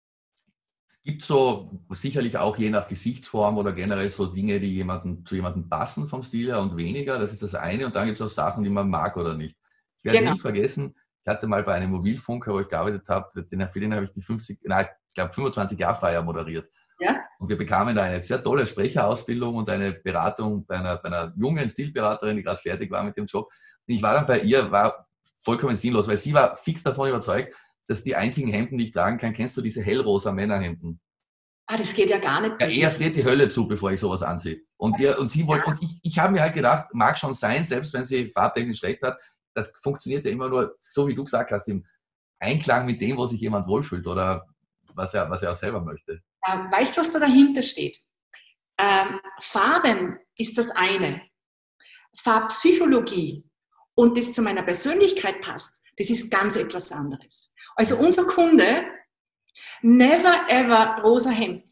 Es gibt so sicherlich auch je nach Gesichtsform oder generell so Dinge, die jemanden, zu jemandem passen vom Stil her und weniger. Das ist das eine. Und dann gibt es auch Sachen, die man mag oder nicht. Ich werde Genau. nie vergessen, ich hatte mal bei einem Mobilfunker, wo ich gearbeitet habe, den, für den habe ich die fünfzig, nein, ich glaube fünfundzwanzig Jahr Feier moderiert. Ja? Und wir bekamen da eine sehr tolle Sprecherausbildung und eine Beratung bei einer, bei einer jungen Stilberaterin, die gerade fertig war mit dem Job. Und ich war dann bei ihr, war vollkommen sinnlos, weil sie war fix davon überzeugt, dass die einzigen Hemden, die ich tragen kann, kennst du diese hellrosa Männerhemden? Ah, das geht ja gar nicht. Ja, er friert die Hölle zu, bevor ich sowas ansehe. Und, ihr, und sie wollte, und ich, ich habe mir halt gedacht, mag schon sein, selbst wenn sie farbtechnisch recht hat, das funktioniert ja immer nur, so wie du gesagt hast, im Einklang mit dem, wo sich jemand wohlfühlt oder was er, was er auch selber möchte. Ähm, weißt du, was da dahinter steht? Ähm, Farben ist das eine. Farbpsychologie und das zu meiner Persönlichkeit passt, das ist ganz etwas anderes. Also unser Kunde, never ever rosa Hemd.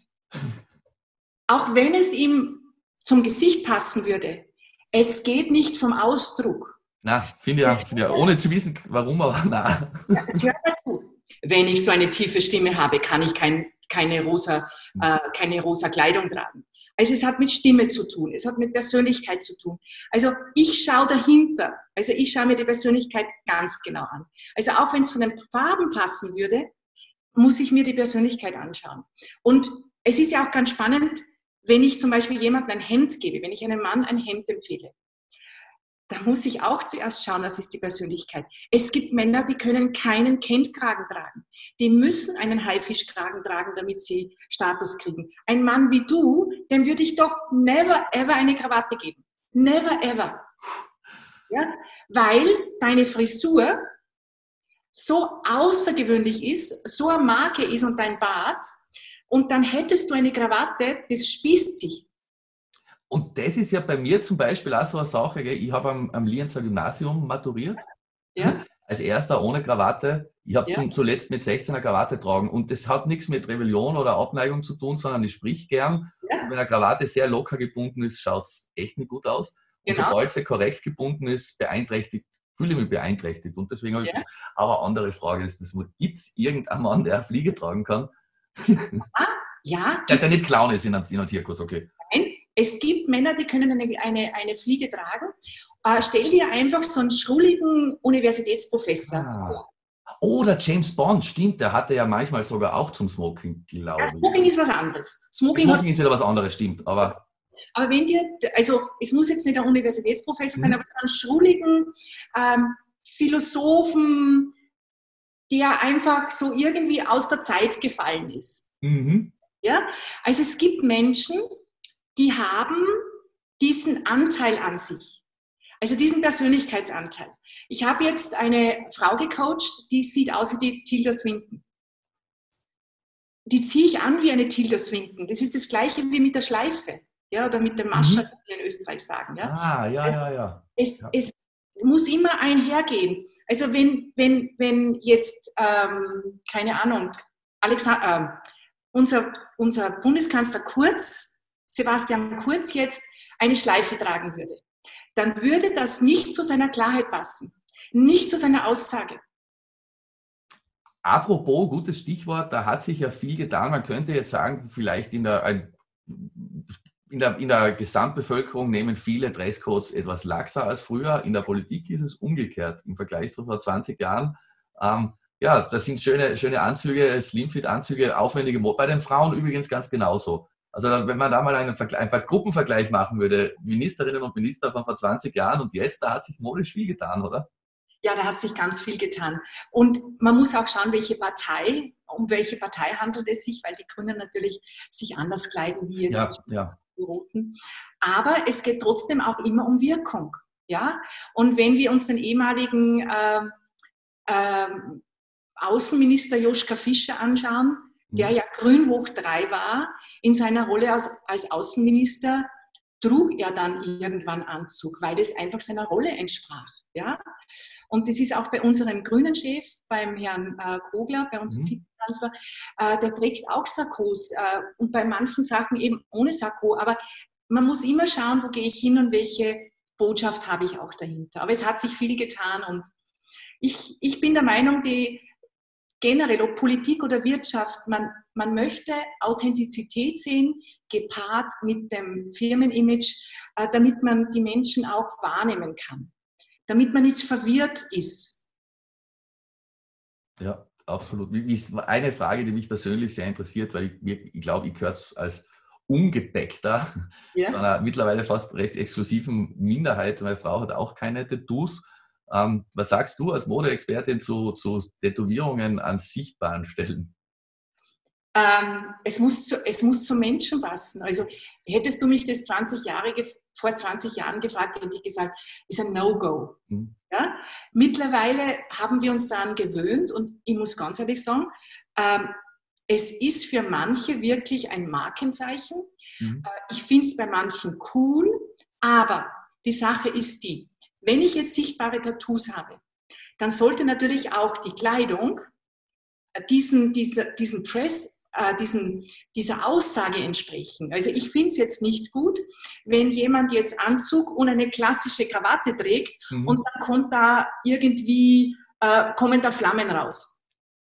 Auch wenn es ihm zum Gesicht passen würde, es geht nicht vom Ausdruck. Na, finde ja, find ja, ohne zu wissen, warum, aber na. Ja, jetzt hört mal zu. Wenn ich so eine tiefe Stimme habe, kann ich kein, keine, rosa, äh, keine rosa Kleidung tragen. Also es hat mit Stimme zu tun, es hat mit Persönlichkeit zu tun. Also ich schaue dahinter, also ich schaue mir die Persönlichkeit ganz genau an. Also auch wenn es von den Farben passen würde, muss ich mir die Persönlichkeit anschauen. Und es ist ja auch ganz spannend, wenn ich zum Beispiel jemandem ein Hemd gebe, wenn ich einem Mann ein Hemd empfehle, da muss ich auch zuerst schauen, was ist die Persönlichkeit. Es gibt Männer, die können keinen Kentkragen tragen. Die müssen einen Haifischkragen tragen, damit sie Status kriegen. Ein Mann wie du, dem würde ich doch never ever eine Krawatte geben. Never ever. Ja? Weil deine Frisur so außergewöhnlich ist, so eine Marke ist und dein Bart, und dann hättest du eine Krawatte, das spießt sich. Und das ist ja bei mir zum Beispiel auch so eine Sache, gell? Ich habe am, am Lienzer Gymnasium maturiert, Ja? als erster ohne Krawatte. Ich habe Ja. zuletzt mit sechzehn eine Krawatte tragen und das hat nichts mit Rebellion oder Abneigung zu tun, sondern ich sprich gern. Ja. Und wenn eine Krawatte sehr locker gebunden ist, schaut es echt nicht gut aus. Und Genau. sobald sie korrekt gebunden ist, beeinträchtigt, fühle ich mich beeinträchtigt. Und deswegen habe ich, Ja. aber andere Frage ist, gibt es irgendeinen Mann, der eine Fliege tragen kann? Ja, Der, der nicht Clown ist in einem, in einem Zirkus, okay. nein. Es gibt Männer, die können eine, eine, eine Fliege tragen. Äh, stell dir einfach so einen schrulligen Universitätsprofessor Ah. vor. Oder James Bond, stimmt, der hatte ja manchmal sogar auch zum Smoking, glaube Ja, ich. Smoking ist was anderes. Smoking, Smoking hat, ist wieder was anderes, stimmt. Aber aber wenn dir, also es muss jetzt nicht ein Universitätsprofessor sein, Mhm. aber so einen schrulligen ähm, Philosophen, der einfach so irgendwie aus der Zeit gefallen ist. mhm. Ja? Also es gibt Menschen, die haben diesen Anteil an sich, also diesen Persönlichkeitsanteil. Ich habe jetzt eine Frau gecoacht, die sieht aus wie die Tilda Swinton. Die ziehe ich an wie eine Tilda Swinton. Das ist das Gleiche wie mit der Schleife, ja, oder mit dem Mascher, Mhm. wie wir in Österreich sagen. Ja? Ah, ja, ja, ja. Es, Ja. es, muss immer einhergehen. Also wenn, wenn, wenn jetzt, ähm, keine Ahnung, Alexander, äh, unser, unser Bundeskanzler Kurz, Sebastian Kurz, jetzt eine Schleife tragen würde, dann würde das nicht zu seiner Klarheit passen, nicht zu seiner Aussage. Apropos, gutes Stichwort, da hat sich ja viel getan. Man könnte jetzt sagen, vielleicht in der, in der, in der Gesamtbevölkerung nehmen viele Dresscodes etwas laxer als früher. In der Politik ist es umgekehrt im Vergleich zu vor zwanzig Jahren. Ähm, ja, das sind schöne, schöne Anzüge, Slimfit-Anzüge, aufwendige Mode. Bei den Frauen übrigens ganz genauso. Also wenn man da mal einen, Vergleich, einen Gruppenvergleich machen würde, Ministerinnen und Minister von vor zwanzig Jahren und jetzt, da hat sich modisch viel getan, oder? Ja, da hat sich ganz viel getan. Und man muss auch schauen, welche Partei, um welche Partei handelt es sich, weil die Grünen natürlich sich anders kleiden wie jetzt ja, die, ja. die Roten. Aber es geht trotzdem auch immer um Wirkung. Ja? Und wenn wir uns den ehemaligen äh, äh, Außenminister Joschka Fischer anschauen, der ja grün hoch drei war, in seiner Rolle als, als Außenminister, trug er dann irgendwann Anzug, weil es einfach seiner Rolle entsprach. Ja? Und das ist auch bei unserem grünen Chef, beim Herrn äh, Kogler, bei unserem mhm. Vizekanzler, äh, der trägt auch Sakkos äh, und bei manchen Sachen eben ohne Sakko. Aber man muss immer schauen, wo gehe ich hin und welche Botschaft habe ich auch dahinter. Aber es hat sich viel getan und ich, ich bin der Meinung, die generell, ob Politik oder Wirtschaft, man, man möchte Authentizität sehen, gepaart mit dem Firmenimage, äh, damit man die Menschen auch wahrnehmen kann. Damit man nicht verwirrt ist. Ja, absolut. Eine Frage, die mich persönlich sehr interessiert, weil ich, ich glaube, ich gehöre als Ungepäckter ja. zu einer mittlerweile fast recht exklusiven Minderheit. Meine Frau hat auch keine Tattoos. Ähm, was sagst du als Modeexpertin zu, zu Tätowierungen an sichtbaren Stellen? Ähm, es, muss zu, es muss zum Menschen passen. Also hättest du mich das zwanzig Jahre, vor zwanzig Jahren gefragt, hätte ich gesagt, ist ein No-Go. Mhm. Ja? Mittlerweile haben wir uns daran gewöhnt und ich muss ganz ehrlich sagen, ähm, es ist für manche wirklich ein Markenzeichen. Mhm. Äh, ich finde es bei manchen cool, aber die Sache ist die, wenn ich jetzt sichtbare Tattoos habe, dann sollte natürlich auch die Kleidung diesen, diesen, diesen Dress Äh, diesen, dieser Aussage entsprechen. Also ich finde es jetzt nicht gut, wenn jemand jetzt Anzug und eine klassische Krawatte trägt mhm. und dann kommt da irgendwie, äh, kommen da Flammen raus.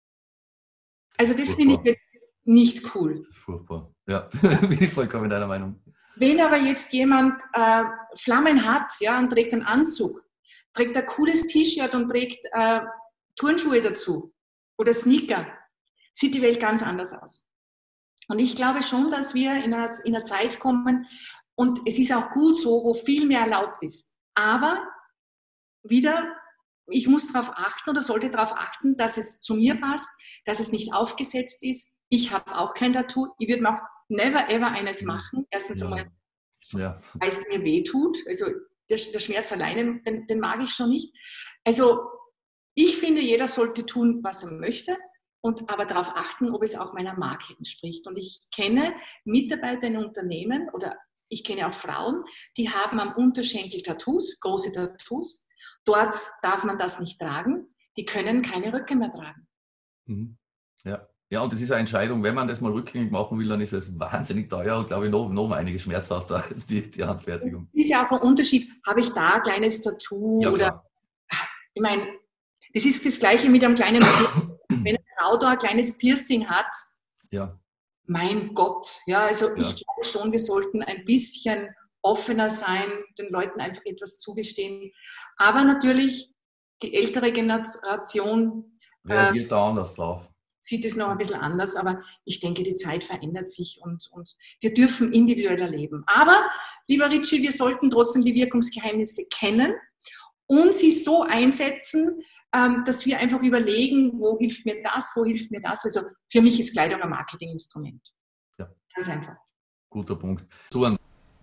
Also das finde ich jetzt nicht cool. Das ist furchtbar. Ja, bin ich vollkommen deiner Meinung. Wenn aber jetzt jemand äh, Flammen hat, ja, und trägt einen Anzug, trägt ein cooles T-Shirt und trägt äh, Turnschuhe dazu oder Sneaker, sieht die Welt ganz anders aus. Und ich glaube schon, dass wir in einer, in einer Zeit kommen, und es ist auch gut so, wo viel mehr erlaubt ist. Aber wieder, ich muss darauf achten oder sollte darauf achten, dass es zu mir passt, dass es nicht aufgesetzt ist. Ich habe auch kein Tattoo. Ich würde mir auch never ever eines machen. Erstens ja. einmal, ja. weil es mir weh tut. Also der, der Schmerz alleine, den, den mag ich schon nicht. Also ich finde, jeder sollte tun, was er möchte. Und aber darauf achten, ob es auch meiner Marke entspricht. Und ich kenne Mitarbeiter in Unternehmen oder ich kenne auch Frauen, die haben am Unterschenkel Tattoos, große Tattoos. Dort darf man das nicht tragen. Die können keine Röcke mehr tragen. Mhm. Ja. Ja, und das ist eine Entscheidung, wenn man das mal rückgängig machen will, dann ist es wahnsinnig teuer und glaube ich noch, noch einige schmerzhafter als die, die Handfertigung. Das ist ja auch ein Unterschied. Habe ich da ein kleines Tattoo ja, oder, ich meine, das ist das Gleiche mit einem kleinen wenn eine Frau da ein kleines Piercing hat, ja. mein Gott, ja, also ja. ich glaube schon, wir sollten ein bisschen offener sein, den Leuten einfach etwas zugestehen. Aber natürlich, die ältere Generation reagiert äh, da anders drauf. Sieht es noch ein bisschen anders, aber ich denke, die Zeit verändert sich und, und wir dürfen individueller leben. Aber, lieber Richie, wir sollten trotzdem die Wirkungsgeheimnisse kennen und sie so einsetzen, dass wir einfach überlegen, wo hilft mir das, wo hilft mir das. Also für mich ist Kleidung ein Marketinginstrument. Ja. Ganz einfach. Guter Punkt. So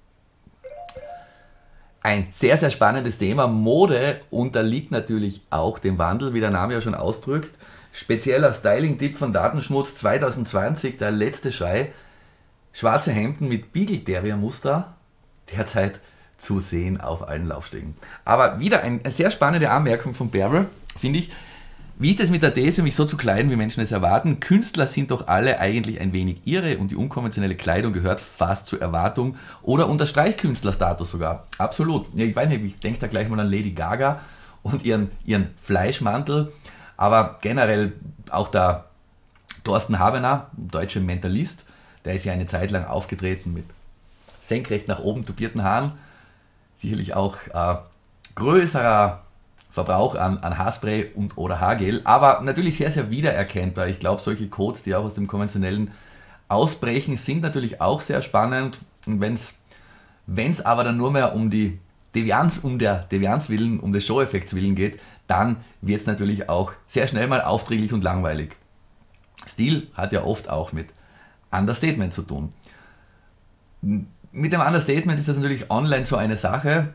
ein sehr, sehr spannendes Thema. Mode unterliegt natürlich auch dem Wandel, wie der Name ja schon ausdrückt. Spezieller Styling-Tipp von Datenschmutz zwanzig zwanzig, der letzte Schrei. Schwarze Hemden mit Beagle-Terrier-Muster, derzeit zu sehen auf allen Laufstegen. Aber wieder ein, eine sehr spannende Anmerkung von Bärbel, finde ich. Wie ist es mit der These, mich so zu kleiden, wie Menschen es erwarten? Künstler sind doch alle eigentlich ein wenig irre und die unkonventionelle Kleidung gehört fast zur Erwartung oder unterstreicht Künstlerstatus sogar. Absolut. Ja, ich weiß nicht, ich denke da gleich mal an Lady Gaga und ihren, ihren Fleischmantel, aber generell auch der Thorsten Habener, deutscher Mentalist, der ist ja eine Zeit lang aufgetreten mit senkrecht nach oben tupierten Haaren, sicherlich auch äh, größerer Verbrauch an, an Haarspray und oder Haargel, aber natürlich sehr, sehr wiedererkennbar. Ich glaube, solche Codes, die auch aus dem Konventionellen ausbrechen, sind natürlich auch sehr spannend. Und wenn es aber dann nur mehr um die Devianz, um der Devianz willen, um des Show-Effekts willen geht, dann wird es natürlich auch sehr schnell mal aufdringlich und langweilig. Stil hat ja oft auch mit Understatement zu tun. Mit dem Understatement ist das natürlich online so eine Sache.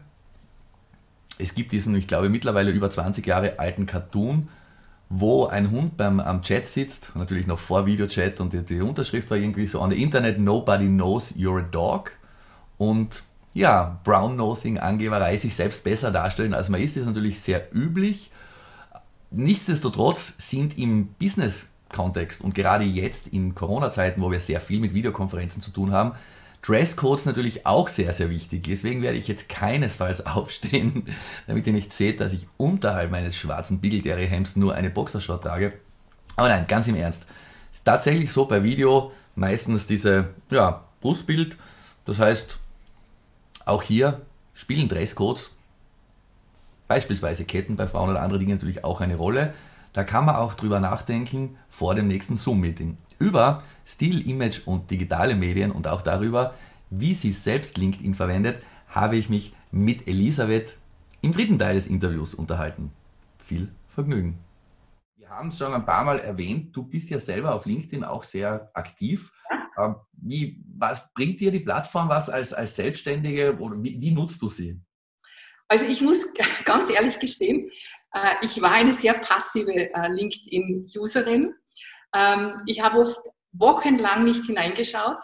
Es gibt diesen, ich glaube, mittlerweile über zwanzig Jahre alten Cartoon, wo ein Hund beim am Chat sitzt, natürlich noch vor Videochat und die, die Unterschrift war irgendwie so: On the Internet, nobody knows you're a dog. Und ja, Brown-Nosing, Angeberei, sich selbst besser darstellen als man ist, ist natürlich sehr üblich. Nichtsdestotrotz sind im Business-Kontext und gerade jetzt in Corona-Zeiten, wo wir sehr viel mit Videokonferenzen zu tun haben, Dresscodes natürlich auch sehr, sehr wichtig. Deswegen werde ich jetzt keinesfalls aufstehen, damit ihr nicht seht, dass ich unterhalb meines schwarzen Beagle-Terrier-Hemds nur eine Boxershort trage. Aber nein, ganz im Ernst. Es ist tatsächlich so bei Video meistens diese ja, Brustbild. Das heißt, auch hier spielen Dresscodes, beispielsweise Ketten bei Frauen oder andere Dinge, natürlich auch eine Rolle. Da kann man auch drüber nachdenken vor dem nächsten Zoom-Meeting. Über Stil, Image und digitale Medien und auch darüber, wie sie selbst LinkedIn verwendet, habe ich mich mit Elisabeth im dritten Teil des Interviews unterhalten. Viel Vergnügen. Wir haben es schon ein paar Mal erwähnt, du bist ja selber auf LinkedIn auch sehr aktiv. Wie, was bringt dir die Plattform was als, als Selbstständige oder wie, wie nutzt du sie? Also ich muss ganz ehrlich gestehen, ich war eine sehr passive LinkedIn-Userin. Ich habe oft wochenlang nicht hineingeschaut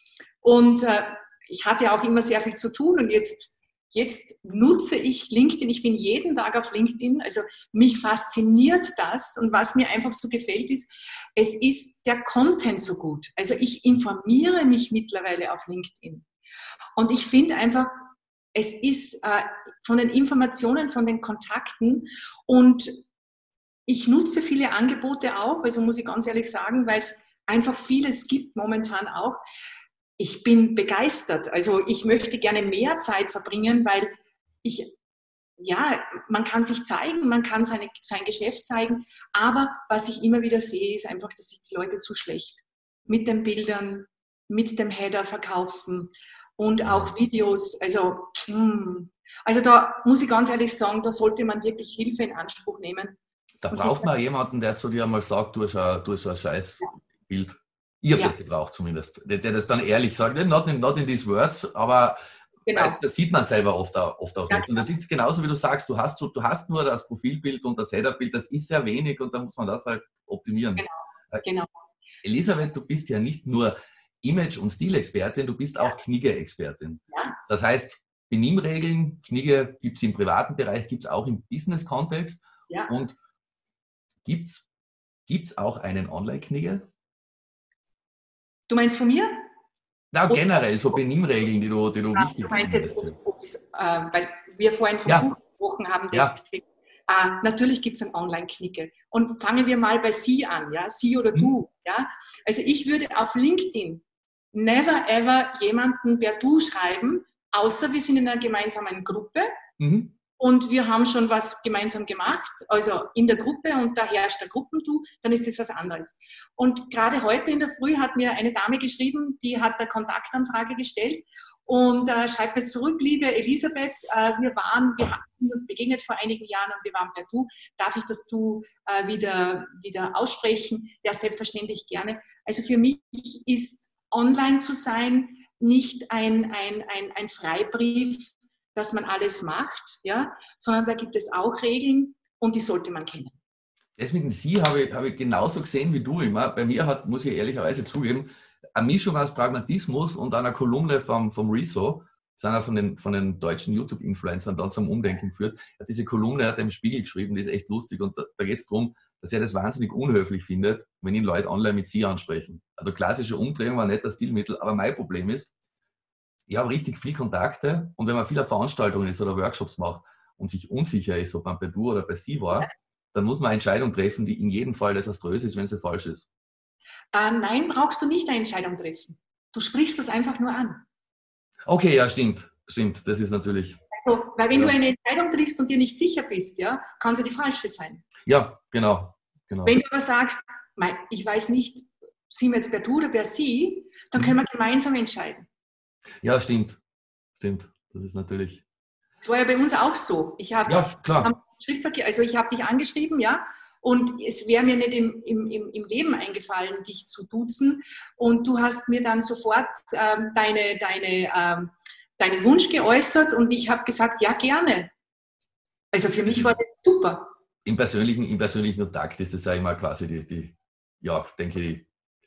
und ich hatte auch immer sehr viel zu tun und jetzt, jetzt nutze ich LinkedIn. Ich bin jeden Tag auf LinkedIn, also mich fasziniert das und was mir einfach so gefällt ist, es ist der Content so gut. Also ich informiere mich mittlerweile auf LinkedIn und ich finde einfach, es ist äh, von den Informationen, von den Kontakten und ich nutze viele Angebote auch, also muss ich ganz ehrlich sagen, weil es einfach vieles gibt momentan auch. Ich bin begeistert, also ich möchte gerne mehr Zeit verbringen, weil ich, ja, man kann sich zeigen, man kann seine, sein Geschäft zeigen, aber was ich immer wieder sehe, ist einfach, dass sich die Leute zu schlecht mit den Bildern, mit dem Header verkaufen. Und auch Videos, also, also da muss ich ganz ehrlich sagen, da sollte man wirklich Hilfe in Anspruch nehmen. Da braucht man jemanden, der zu dir mal sagt, du hast ein, du hast ein scheiß Bild. Ich habe ja. das gebraucht zumindest. Der, der das dann ehrlich sagt, not in, not in these words, aber genau. das, das sieht man selber oft auch, oft auch ja. nicht. Und das ist genauso, wie du sagst, du hast, du hast nur das Profilbild und das Headerbild, das ist sehr wenig und da muss man das halt optimieren. Genau. genau. Elisabeth, du bist ja nicht nur Image- und Stilexpertin, du bist auch Knigge-Expertin. Ja. Das heißt, Benimmregeln, Knigge gibt es im privaten Bereich, gibt es auch im Business-Kontext. Ja. Und gibt es auch einen Online-Knigge? Du meinst von mir? Na, Oder generell, so Benimmregeln, die du, die du ja, wichtig Du meinst jetzt, ups, ups, äh, weil wir vorhin vom ja. Buch gesprochen haben, das ja. äh, natürlich gibt es einen Online-Knigge. Und fangen wir mal bei Sie an, ja, Sie oder hm. du. Ja? Also ich würde auf LinkedIn never ever jemanden per Du schreiben, außer wir sind in einer gemeinsamen Gruppe mhm. und wir haben schon was gemeinsam gemacht, also in der Gruppe und da herrscht der Gruppendu, dann ist das was anderes. Und gerade heute in der Früh hat mir eine Dame geschrieben, die hat eine Kontaktanfrage gestellt und äh, schreibt mir zurück, liebe Elisabeth, äh, wir waren, wir sind uns begegnet vor einigen Jahren und wir waren per Du. Darf ich das Du äh, wieder, wieder aussprechen? Ja, selbstverständlich gerne. Also für mich ist online zu sein nicht ein, ein, ein, ein Freibrief, dass man alles macht, ja, sondern da gibt es auch Regeln und die sollte man kennen. Deswegen Sie habe ich, habe ich genauso gesehen wie du immer. Bei mir hat, muss ich ehrlicherweise zugeben, eine Mischung aus Pragmatismus und einer Kolumne vom, vom Rezo. ist einer von den, von den deutschen YouTube-Influencern dann zum Umdenken geführt. Er hat diese Kolumne, hat er im Spiegel geschrieben, die ist echt lustig und da, da geht es darum, dass er das wahnsinnig unhöflich findet, wenn ihn Leute online mit Sie ansprechen. Also klassische Umdrehung war nicht das Stilmittel, aber mein Problem ist, ich habe richtig viel Kontakte und wenn man viele Veranstaltungen ist oder Workshops macht und sich unsicher ist, ob man bei du oder bei Sie war, dann muss man eine Entscheidung treffen, die in jedem Fall desaströs ist, wenn sie falsch ist. Äh, nein, brauchst du nicht eine Entscheidung treffen. Du sprichst das einfach nur an. Okay, ja, stimmt. Stimmt, das ist natürlich... Also, weil wenn ja. du eine Entscheidung triffst und dir nicht sicher bist, ja, kann sie die falsche sein. Ja, genau. genau. Wenn du aber sagst, ich weiß nicht, sind wir jetzt per du oder per sie, dann können wir gemeinsam entscheiden. Ja, stimmt. Stimmt. Das ist natürlich... Das war ja bei uns auch so. Ich habe ja, klar. Schriftverkehr, also ich habe dich angeschrieben, ja, und es wäre mir nicht im, im, im Leben eingefallen, dich zu duzen. Und du hast mir dann sofort ähm, deine, deine, ähm, deinen Wunsch geäußert und ich habe gesagt, ja, gerne. Also für mich war das super. Im persönlichen, im persönlichen Kontakt ist das ja immer quasi die, die ja, denke ich,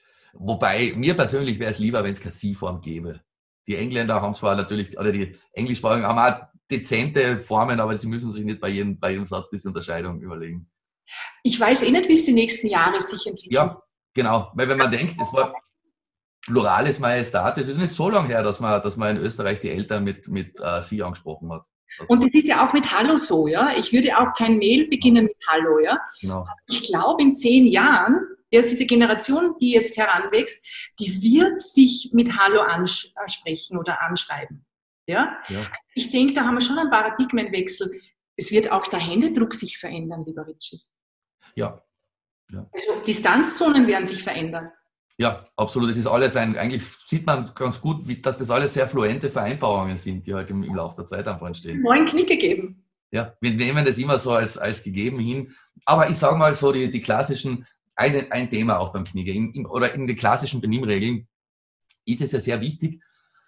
wobei mir persönlich wäre es lieber, wenn es keine Sie-Form gäbe. Die Engländer haben zwar natürlich, oder die Englischsprachigen haben auch dezente Formen, aber sie müssen sich nicht bei jedem, bei jedem Satz diese Unterscheidung überlegen. Ich weiß eh nicht, wie es die nächsten Jahre sich entwickelt. Ja, genau. Weil wenn man denkt, es war Plurales Majestatis, es ist nicht so lange her, dass man, dass man in Österreich die Eltern mit, mit äh, Sie angesprochen hat. Also und das ist ja auch mit Hallo so, ja. Ich würde auch kein Mail beginnen mit Hallo, ja. Genau. Ich glaube, in zehn Jahren, ja, diese Generation, die jetzt heranwächst, die wird sich mit Hallo ansprechen oder anschreiben. Ja? Ja. Ich denke, da haben wir schon einen Paradigmenwechsel. Es wird auch der Händedruck sich verändern, lieber Richie. Ja. ja. Also Distanzzonen werden sich verändern. Ja, absolut. Es ist alles ein, eigentlich sieht man ganz gut, wie, dass das alles sehr fluente Vereinbarungen sind, die halt im, im Laufe der Zeit einfach entstehen. Neuen Knick gegeben. Ja, wir nehmen das immer so als, als gegeben hin. Aber ich sage mal so, die, die klassischen, eine, ein Thema auch beim Kniege, im, im, oder in den klassischen Benimmregeln ist es ja sehr wichtig,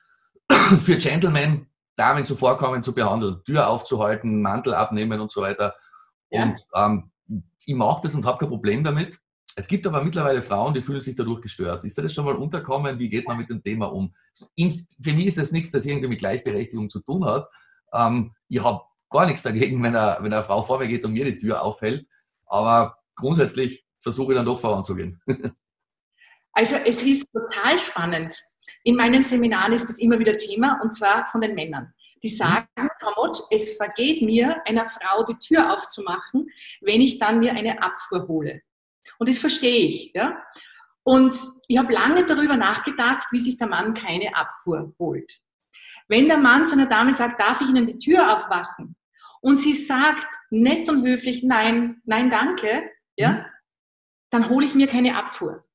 für Gentlemen Damen zuvorkommen zu behandeln, Tür aufzuhalten, Mantel abnehmen und so weiter. Ja. Und ähm, ich mache das und habe kein Problem damit. Es gibt aber mittlerweile Frauen, die fühlen sich dadurch gestört. Ist dir das schon mal unterkommen? Wie geht man mit dem Thema um? Für mich ist das nichts, das irgendwie mit Gleichberechtigung zu tun hat. Ähm, ich habe gar nichts dagegen, wenn, er, wenn eine Frau vor mir geht und mir die Tür aufhält. Aber grundsätzlich versuche ich dann doch voranzugehen. Also es ist total spannend. In meinen Seminaren ist das immer wieder Thema, und zwar von den Männern. Die sagen, Frau Motsch, es vergeht mir, einer Frau die Tür aufzumachen, wenn ich dann mir eine Abfuhr hole. Und das verstehe ich. Ja? Und ich habe lange darüber nachgedacht, wie sich der Mann keine Abfuhr holt. Wenn der Mann zu einer Dame sagt, darf ich Ihnen die Tür aufmachen? Und sie sagt nett und höflich, nein, nein, danke, ja, dann hole ich mir keine Abfuhr.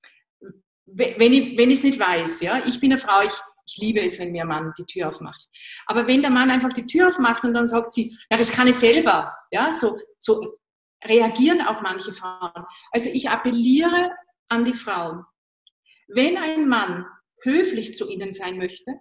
Wenn ich wenn ich es nicht weiß, ja, ich bin eine Frau, ich, ich liebe es, wenn mir ein Mann die Tür aufmacht. Aber wenn der Mann einfach die Tür aufmacht und dann sagt sie, na, das kann ich selber, ja, so, so reagieren auch manche Frauen. Also ich appelliere an die Frauen, wenn ein Mann höflich zu ihnen sein möchte,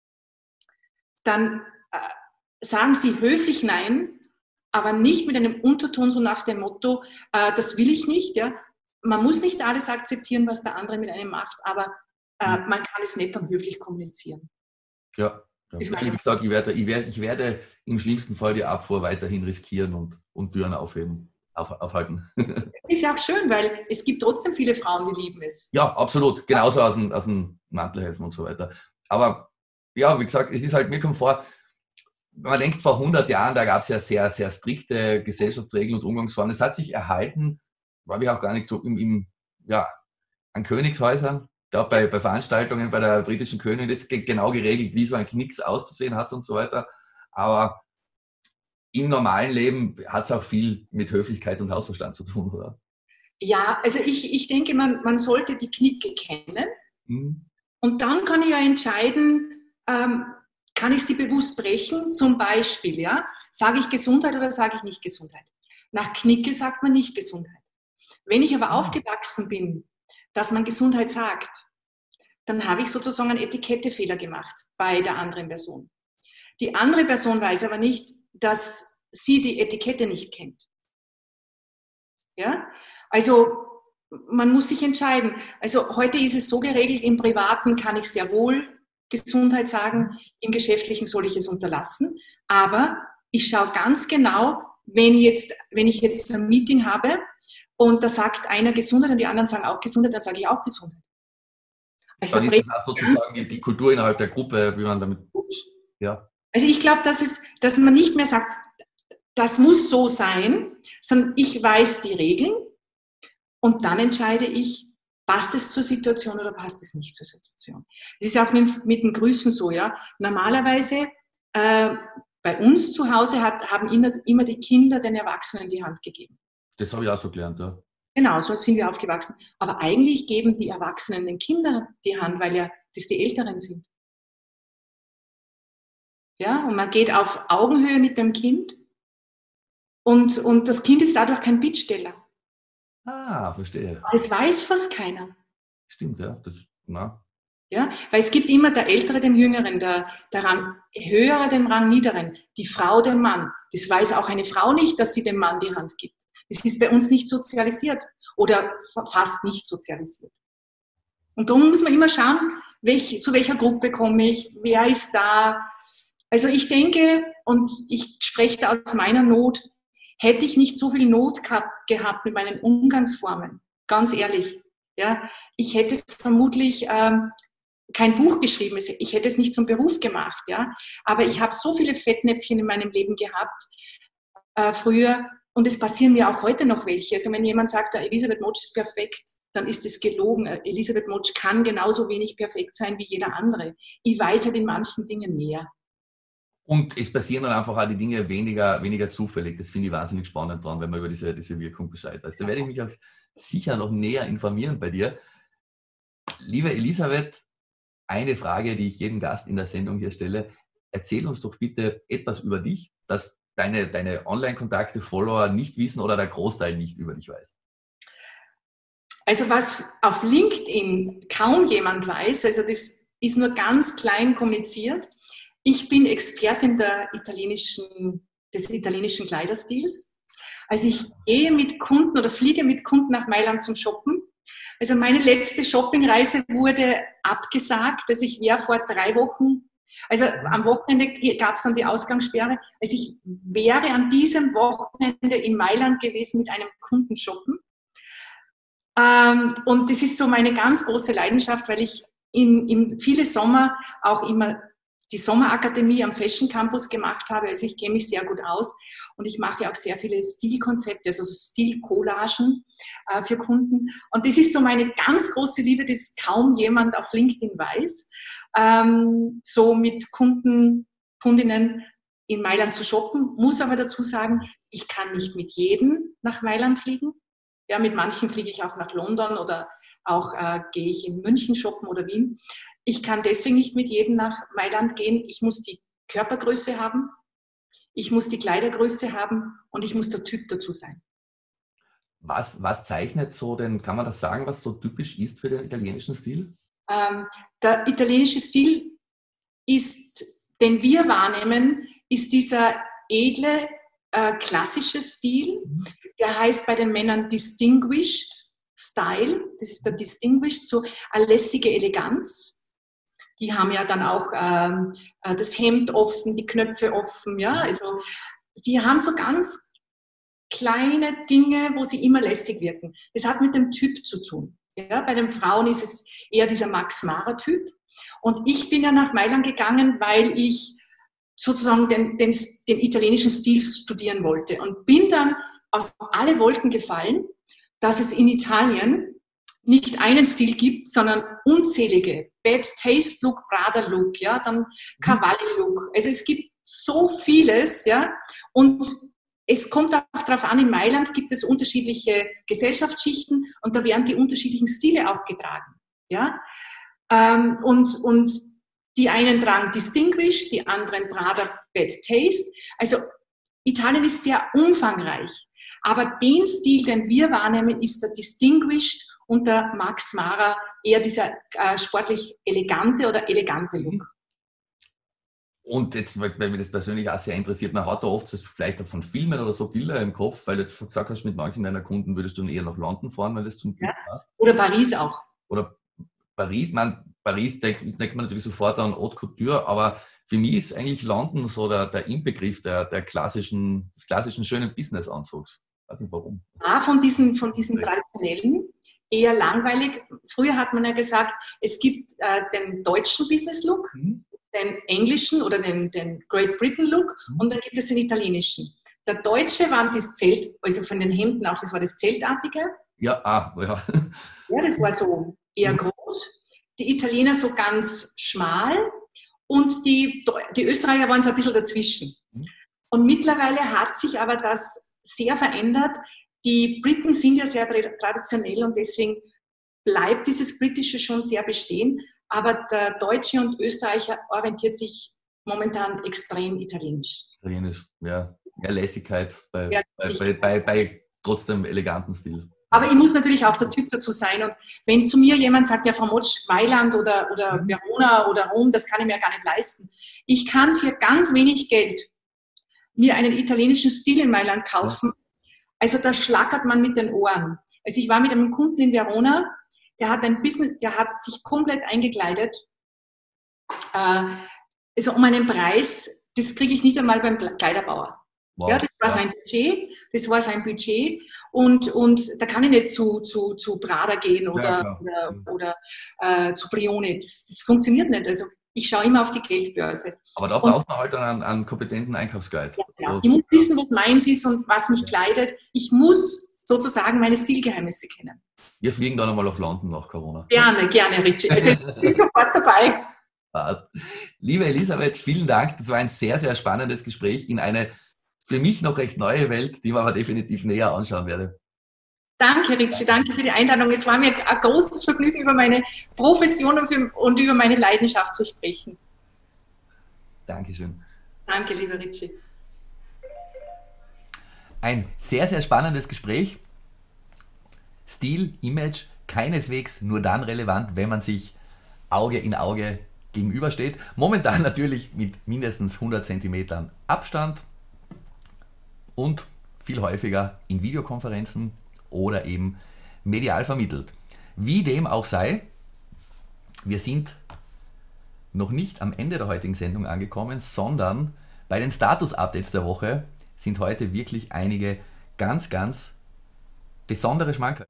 dann äh, sagen sie höflich nein, aber nicht mit einem Unterton so nach dem Motto, äh, das will ich nicht, ja. Man muss nicht alles akzeptieren, was der andere mit einem macht, aber äh, man kann es nett und höflich kommunizieren. Ja, ja. Ich wie gesagt, ich werde, ich, werde, ich werde im schlimmsten Fall die Abfuhr weiterhin riskieren und, und Türen aufheben, auf, aufhalten. Ist ja auch schön, weil es gibt trotzdem viele Frauen, die lieben es. Ja, absolut. Genauso aus dem, aus dem Mantel helfen und so weiter. Aber ja, wie gesagt, es ist halt, mir kommt vor, man denkt vor hundert Jahren, da gab es ja sehr, sehr strikte Gesellschaftsregeln und Umgangsformen. Es hat sich erhalten, war ich auch gar nicht so im, im ja, an Königshäusern, ich glaube bei, bei Veranstaltungen bei der britischen Königin, das ist genau geregelt, wie so ein Knicks auszusehen hat und so weiter. Aber im normalen Leben hat es auch viel mit Höflichkeit und Hausverstand zu tun, oder? Ja, also ich, ich denke, man, man sollte die Knicke kennen mhm. und dann kann ich ja entscheiden, ähm, kann ich sie bewusst brechen? Zum Beispiel, ja, sage ich Gesundheit oder sage ich nicht Gesundheit? Nach Knicke sagt man nicht Gesundheit. Wenn ich aber aufgewachsen bin, dass man Gesundheit sagt, dann habe ich sozusagen einen Etikettefehler gemacht bei der anderen Person. Die andere Person weiß aber nicht, dass sie die Etikette nicht kennt. Ja? Also man muss sich entscheiden. Also heute ist es so geregelt, im Privaten kann ich sehr wohl Gesundheit sagen, im Geschäftlichen soll ich es unterlassen. Aber ich schaue ganz genau, wenn, jetzt, wenn ich jetzt ein Meeting habe und da sagt einer Gesundheit und die anderen sagen auch Gesundheit, dann sage ich auch Gesundheit. Also dann ist das auch sozusagen die, die Kultur innerhalb der Gruppe, wie man damit... Ja. Also ich glaube, dass, es, dass man nicht mehr sagt, das muss so sein, sondern ich weiß die Regeln und dann entscheide ich, passt es zur Situation oder passt es nicht zur Situation. Das ist auch mit, mit dem Grüßen so, ja. Normalerweise äh, bei uns zu Hause hat, haben immer die Kinder den Erwachsenen die Hand gegeben. Das habe ich auch so gelernt, ja. Genau, so sind wir aufgewachsen. Aber eigentlich geben die Erwachsenen den Kindern die Hand, weil ja das die Älteren sind. Ja, und man geht auf Augenhöhe mit dem Kind und, und das Kind ist dadurch kein Bittsteller. Ah, verstehe. Das weiß fast keiner. Stimmt, ja. Das, na. Ja, weil es gibt immer der Ältere dem Jüngeren, der, der Rang Höhere dem Rang Niederen, die Frau dem Mann. Das weiß auch eine Frau nicht, dass sie dem Mann die Hand gibt. Das ist bei uns nicht sozialisiert oder fast nicht sozialisiert. Und darum muss man immer schauen, welch, zu welcher Gruppe komme ich, wer ist da. Also ich denke, und ich spreche da aus meiner Not, hätte ich nicht so viel Not gehabt, gehabt mit meinen Umgangsformen, ganz ehrlich. Ja, ich hätte vermutlich ähm, kein Buch geschrieben, ich hätte es nicht zum Beruf gemacht. Ja, aber ich habe so viele Fettnäpfchen in meinem Leben gehabt äh, früher. Und es passieren mir auch heute noch welche. Also wenn jemand sagt, Elisabeth Motsch ist perfekt, dann ist es gelogen. Elisabeth Motsch kann genauso wenig perfekt sein wie jeder andere. Ich weiß halt in manchen Dingen mehr. Und es passieren dann einfach auch die Dinge weniger, weniger zufällig. Das finde ich wahnsinnig spannend dran, wenn man über diese, diese Wirkung Bescheid weiß. Da werde ich mich auch sicher noch näher informieren bei dir. Liebe Elisabeth, eine Frage, die ich jedem Gast in der Sendung hier stelle. Erzähl uns doch bitte etwas über dich, das deine, deine Online-Kontakte, Follower nicht wissen oder der Großteil nicht über dich weiß. Also was auf LinkedIn kaum jemand weiß, also das ist nur ganz klein kommuniziert. Ich bin Expertin der italienischen, des italienischen Kleiderstils. Also ich gehe mit Kunden oder fliege mit Kunden nach Mailand zum Shoppen. Also meine letzte Shoppingreise wurde abgesagt. Also ich wäre vor drei Wochen, also am Wochenende gab es dann die Ausgangssperre. Also ich wäre an diesem Wochenende in Mailand gewesen mit einem Kunden shoppen. Und das ist so meine ganz große Leidenschaft, weil ich in, in viele Sommer auch immer die Sommerakademie am Fashion Campus gemacht habe. Also ich kenne mich sehr gut aus und ich mache auch sehr viele Stilkonzepte, also Stilcollagen äh, für Kunden. Und das ist so meine ganz große Liebe, das kaum jemand auf LinkedIn weiß, ähm, so mit Kunden, Kundinnen in Mailand zu shoppen. Muss aber dazu sagen, ich kann nicht mit jedem nach Mailand fliegen. Ja, mit manchen fliege ich auch nach London oder auch äh, gehe ich in München shoppen oder Wien. Ich kann deswegen nicht mit jedem nach Mailand gehen. Ich muss die Körpergröße haben, ich muss die Kleidergröße haben und ich muss der Typ dazu sein. Was, was zeichnet so denn, kann man das sagen, was so typisch ist für den italienischen Stil? Ähm, der italienische Stil ist, den wir wahrnehmen, ist dieser edle, äh, klassische Stil. Der heißt bei den Männern Distinguished Style. Das ist der Distinguished, so eine lässige Eleganz. Die haben ja dann auch ähm, das Hemd offen, die Knöpfe offen. Ja? Also, die haben so ganz kleine Dinge, wo sie immer lässig wirken. Das hat mit dem Typ zu tun. Ja? Bei den Frauen ist es eher dieser Max-Mara-Typ. Und ich bin ja nach Mailand gegangen, weil ich sozusagen den, den, den italienischen Stil studieren wollte. Und bin dann aus alle Wolken gefallen, dass es in Italien nicht einen Stil gibt, sondern unzählige. Bad Taste Look, Prada Look, ja, dann Cavalli Look. Also es gibt so vieles, ja, und es kommt auch darauf an, in Mailand gibt es unterschiedliche Gesellschaftsschichten und da werden die unterschiedlichen Stile auch getragen, ja. Und, und die einen tragen Distinguished, die anderen Prada Bad Taste. Also Italien ist sehr umfangreich, aber den Stil, den wir wahrnehmen, ist der Distinguished und der Max Mara eher dieser äh, sportlich elegante oder elegante Look. Und jetzt, weil mich das persönlich auch sehr interessiert, man hat da oft vielleicht auch von Filmen oder so Bilder im Kopf, weil du jetzt gesagt hast, mit manchen deiner Kunden würdest du dann eher nach London fahren, weil das zum Glück ja. passt. Oder Paris auch. Oder Paris, man, Paris denkt, denkt man natürlich sofort an Haute Couture, aber für mich ist eigentlich London so der, der Inbegriff der, der klassischen, des klassischen schönen Business-Anzugs. Ich weiß nicht warum. Ah, von diesen, von diesen traditionellen, eher langweilig. Früher hat man ja gesagt, es gibt äh, den deutschen Business-Look, mhm. den englischen oder den, den Great Britain-Look mhm. und dann gibt es den italienischen. Der deutsche war das Zelt, also von den Hemden auch, das war das Zeltartige. Ja, ah, ja. Ja, das war so eher mhm. groß. Die Italiener so ganz schmal und die, die Österreicher waren so ein bisschen dazwischen. Mhm. Und mittlerweile hat sich aber das sehr verändert. Die Briten sind ja sehr traditionell und deswegen bleibt dieses Britische schon sehr bestehen. Aber der Deutsche und Österreicher orientiert sich momentan extrem italienisch. Italienisch, ja. Mehr Lässigkeit bei, ja, bei, bei, bei, bei trotzdem elegantem Stil. Aber ich muss natürlich auch der Typ dazu sein. Und wenn zu mir jemand sagt, ja, Frau Motsch, Mailand oder, oder mhm. Verona oder Rom, das kann ich mir gar nicht leisten. Ich kann für ganz wenig Geld mir einen italienischen Stil in Mailand kaufen. Ja. Also da schlackert man mit den Ohren. Also ich war mit einem Kunden in Verona, der hat ein Business, der hat sich komplett eingekleidet. Äh, also um einen Preis, das kriege ich nicht einmal beim Kleiderbauer. Wow. Ja, das war ja. sein Budget, das war sein Budget und, und da kann ich nicht zu, zu, zu Prada gehen oder, ja, oder, oder äh, zu Brioni, das, das funktioniert nicht. Also ich schaue immer auf die Geldbörse. Aber da braucht man halt einen, einen kompetenten Einkaufsguide. Ja, ja. So. Ich muss wissen, was meins ist und was mich ja. kleidet. Ich muss sozusagen meine Stilgeheimnisse kennen. Wir fliegen dann einmal nach London nach Corona. Gerne, gerne, Richie. Also ich bin sofort dabei. Passt. Liebe Elisabeth, vielen Dank. Das war ein sehr, sehr spannendes Gespräch in eine für mich noch recht neue Welt, die man aber definitiv näher anschauen werde. Danke, Richie, danke für die Einladung. Es war mir ein großes Vergnügen, über meine Profession und, für, und über meine Leidenschaft zu sprechen. Dankeschön. Danke, lieber Richie. Ein sehr, sehr spannendes Gespräch. Stil, Image, keineswegs nur dann relevant, wenn man sich Auge in Auge gegenübersteht. Momentan natürlich mit mindestens hundert Zentimetern Abstand. Und viel häufiger in Videokonferenzen oder eben medial vermittelt. Wie dem auch sei, wir sind noch nicht am Ende der heutigen Sendung angekommen, sondern bei den Status-Updates der Woche sind heute wirklich einige ganz, ganz besondere Schmankerl.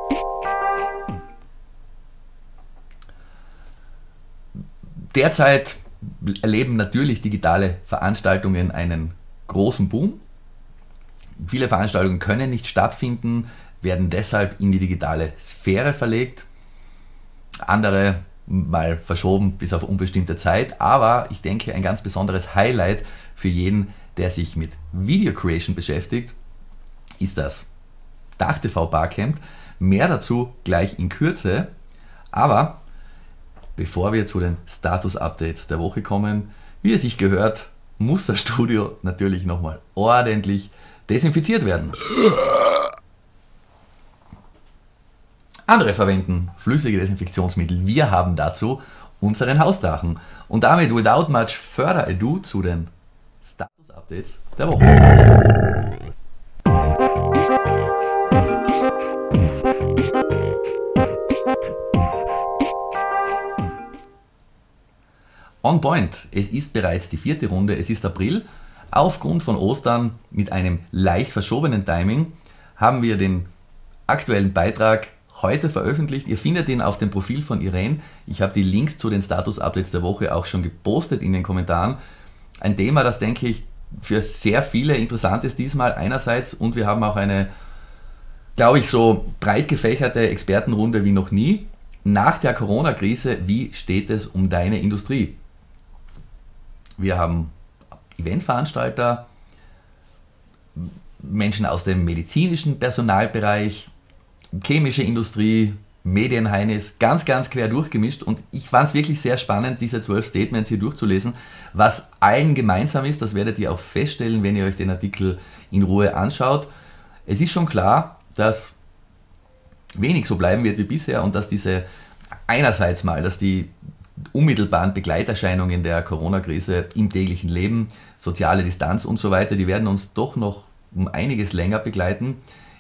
Derzeit erleben natürlich digitale Veranstaltungen einen großen Boom. Viele Veranstaltungen können nicht stattfinden, werden deshalb in die digitale Sphäre verlegt. Andere mal verschoben bis auf unbestimmte Zeit. Aber ich denke, ein ganz besonderes Highlight für jeden, der sich mit Video Creation beschäftigt, ist das DachTV Barcamp. Mehr dazu gleich in Kürze. Aber bevor wir zu den Status-Updates der Woche kommen, wie es sich gehört, muss das Studio natürlich nochmal ordentlich desinfiziert werden. Andere verwenden flüssige Desinfektionsmittel. Wir haben dazu unseren Hausdrachen. Und damit, without much further ado, zu den Status-Updates der Woche. On point, es ist bereits die vierte Runde, es ist April. Aufgrund von Ostern mit einem leicht verschobenen Timing haben wir den aktuellen Beitrag heute veröffentlicht. Ihr findet ihn auf dem Profil von Irene. Ich habe die Links zu den Status-Updates der Woche auch schon gepostet in den Kommentaren. Ein Thema, das denke ich für sehr viele interessant ist diesmal einerseits und wir haben auch eine, glaube ich, so breit gefächerte Expertenrunde wie noch nie. Nach der Corona-Krise, wie steht es um deine Industrie? Wir haben Eventveranstalter, Menschen aus dem medizinischen Personalbereich, chemische Industrie, Medienheinis, ganz, ganz quer durchgemischt und ich fand es wirklich sehr spannend, diese zwölf Statements hier durchzulesen. Was allen gemeinsam ist, das werdet ihr auch feststellen, wenn ihr euch den Artikel in Ruhe anschaut. Es ist schon klar, dass wenig so bleiben wird wie bisher und dass diese einerseits mal, dass die unmittelbaren Begleiterscheinungen der Corona-Krise im täglichen Leben, soziale Distanz und so weiter, die werden uns doch noch um einiges länger begleiten.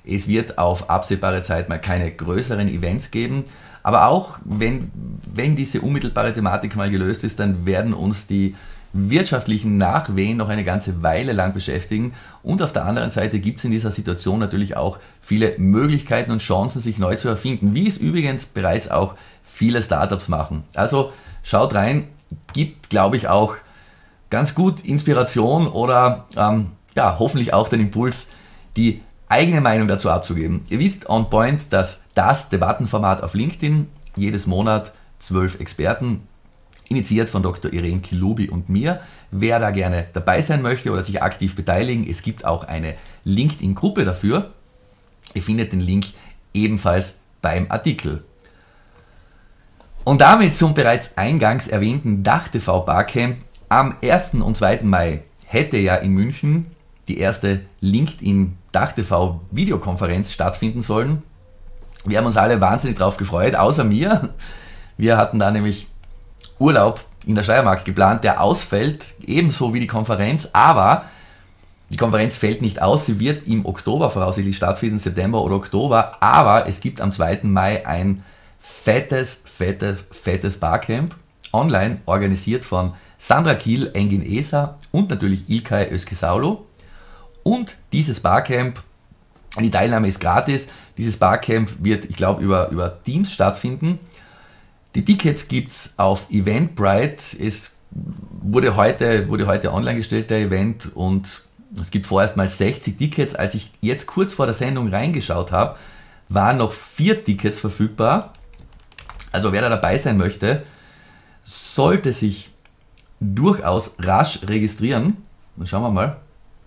Es wird auf absehbare Zeit mal keine größeren Events geben. Aber auch wenn, wenn diese unmittelbare Thematik mal gelöst ist, dann werden uns die wirtschaftlichen Nachwehen noch eine ganze Weile lang beschäftigen. Und auf der anderen Seite gibt es in dieser Situation natürlich auch viele Möglichkeiten und Chancen, sich neu zu erfinden, wie es übrigens bereits auch viele Startups machen. Also schaut rein, gibt, glaube ich, auch ganz gut Inspiration oder ähm, ja, hoffentlich auch den Impuls, die eigene Meinung dazu abzugeben. Ihr wisst, On Point, dass das Debattenformat auf LinkedIn, jedes Monat zwölf Experten, initiiert von Doktor Irene Kilubi und mir. Wer da gerne dabei sein möchte oder sich aktiv beteiligen, es gibt auch eine LinkedIn-Gruppe dafür. Ihr findet den Link ebenfalls beim Artikel. Und damit zum bereits eingangs erwähnten DachTV Barcamp. Am ersten und zweiten Mai hätte ja in München die erste LinkedIn DachTV Videokonferenz stattfinden sollen. Wir haben uns alle wahnsinnig drauf gefreut, außer mir. Wir hatten da nämlich Urlaub in der Steiermark geplant, der ausfällt, ebenso wie die Konferenz, aber die Konferenz fällt nicht aus, sie wird im Oktober voraussichtlich stattfinden, September oder Oktober, aber es gibt am zweiten Mai ein fettes, fettes, fettes Barcamp, online organisiert von Sandra Kiel, Engin Esa und natürlich Ilkay Özkisaulu. Und dieses Barcamp, die Teilnahme ist gratis, dieses Barcamp wird, ich glaube, über, über Teams stattfinden. Die Tickets gibt es auf Eventbrite. Es wurde heute, wurde heute online gestellt, der Event, und es gibt vorerst mal sechzig Tickets. Als ich jetzt kurz vor der Sendung reingeschaut habe, waren noch vier Tickets verfügbar. Also wer da dabei sein möchte, sollte sich durchaus rasch registrieren. Dann schauen wir mal.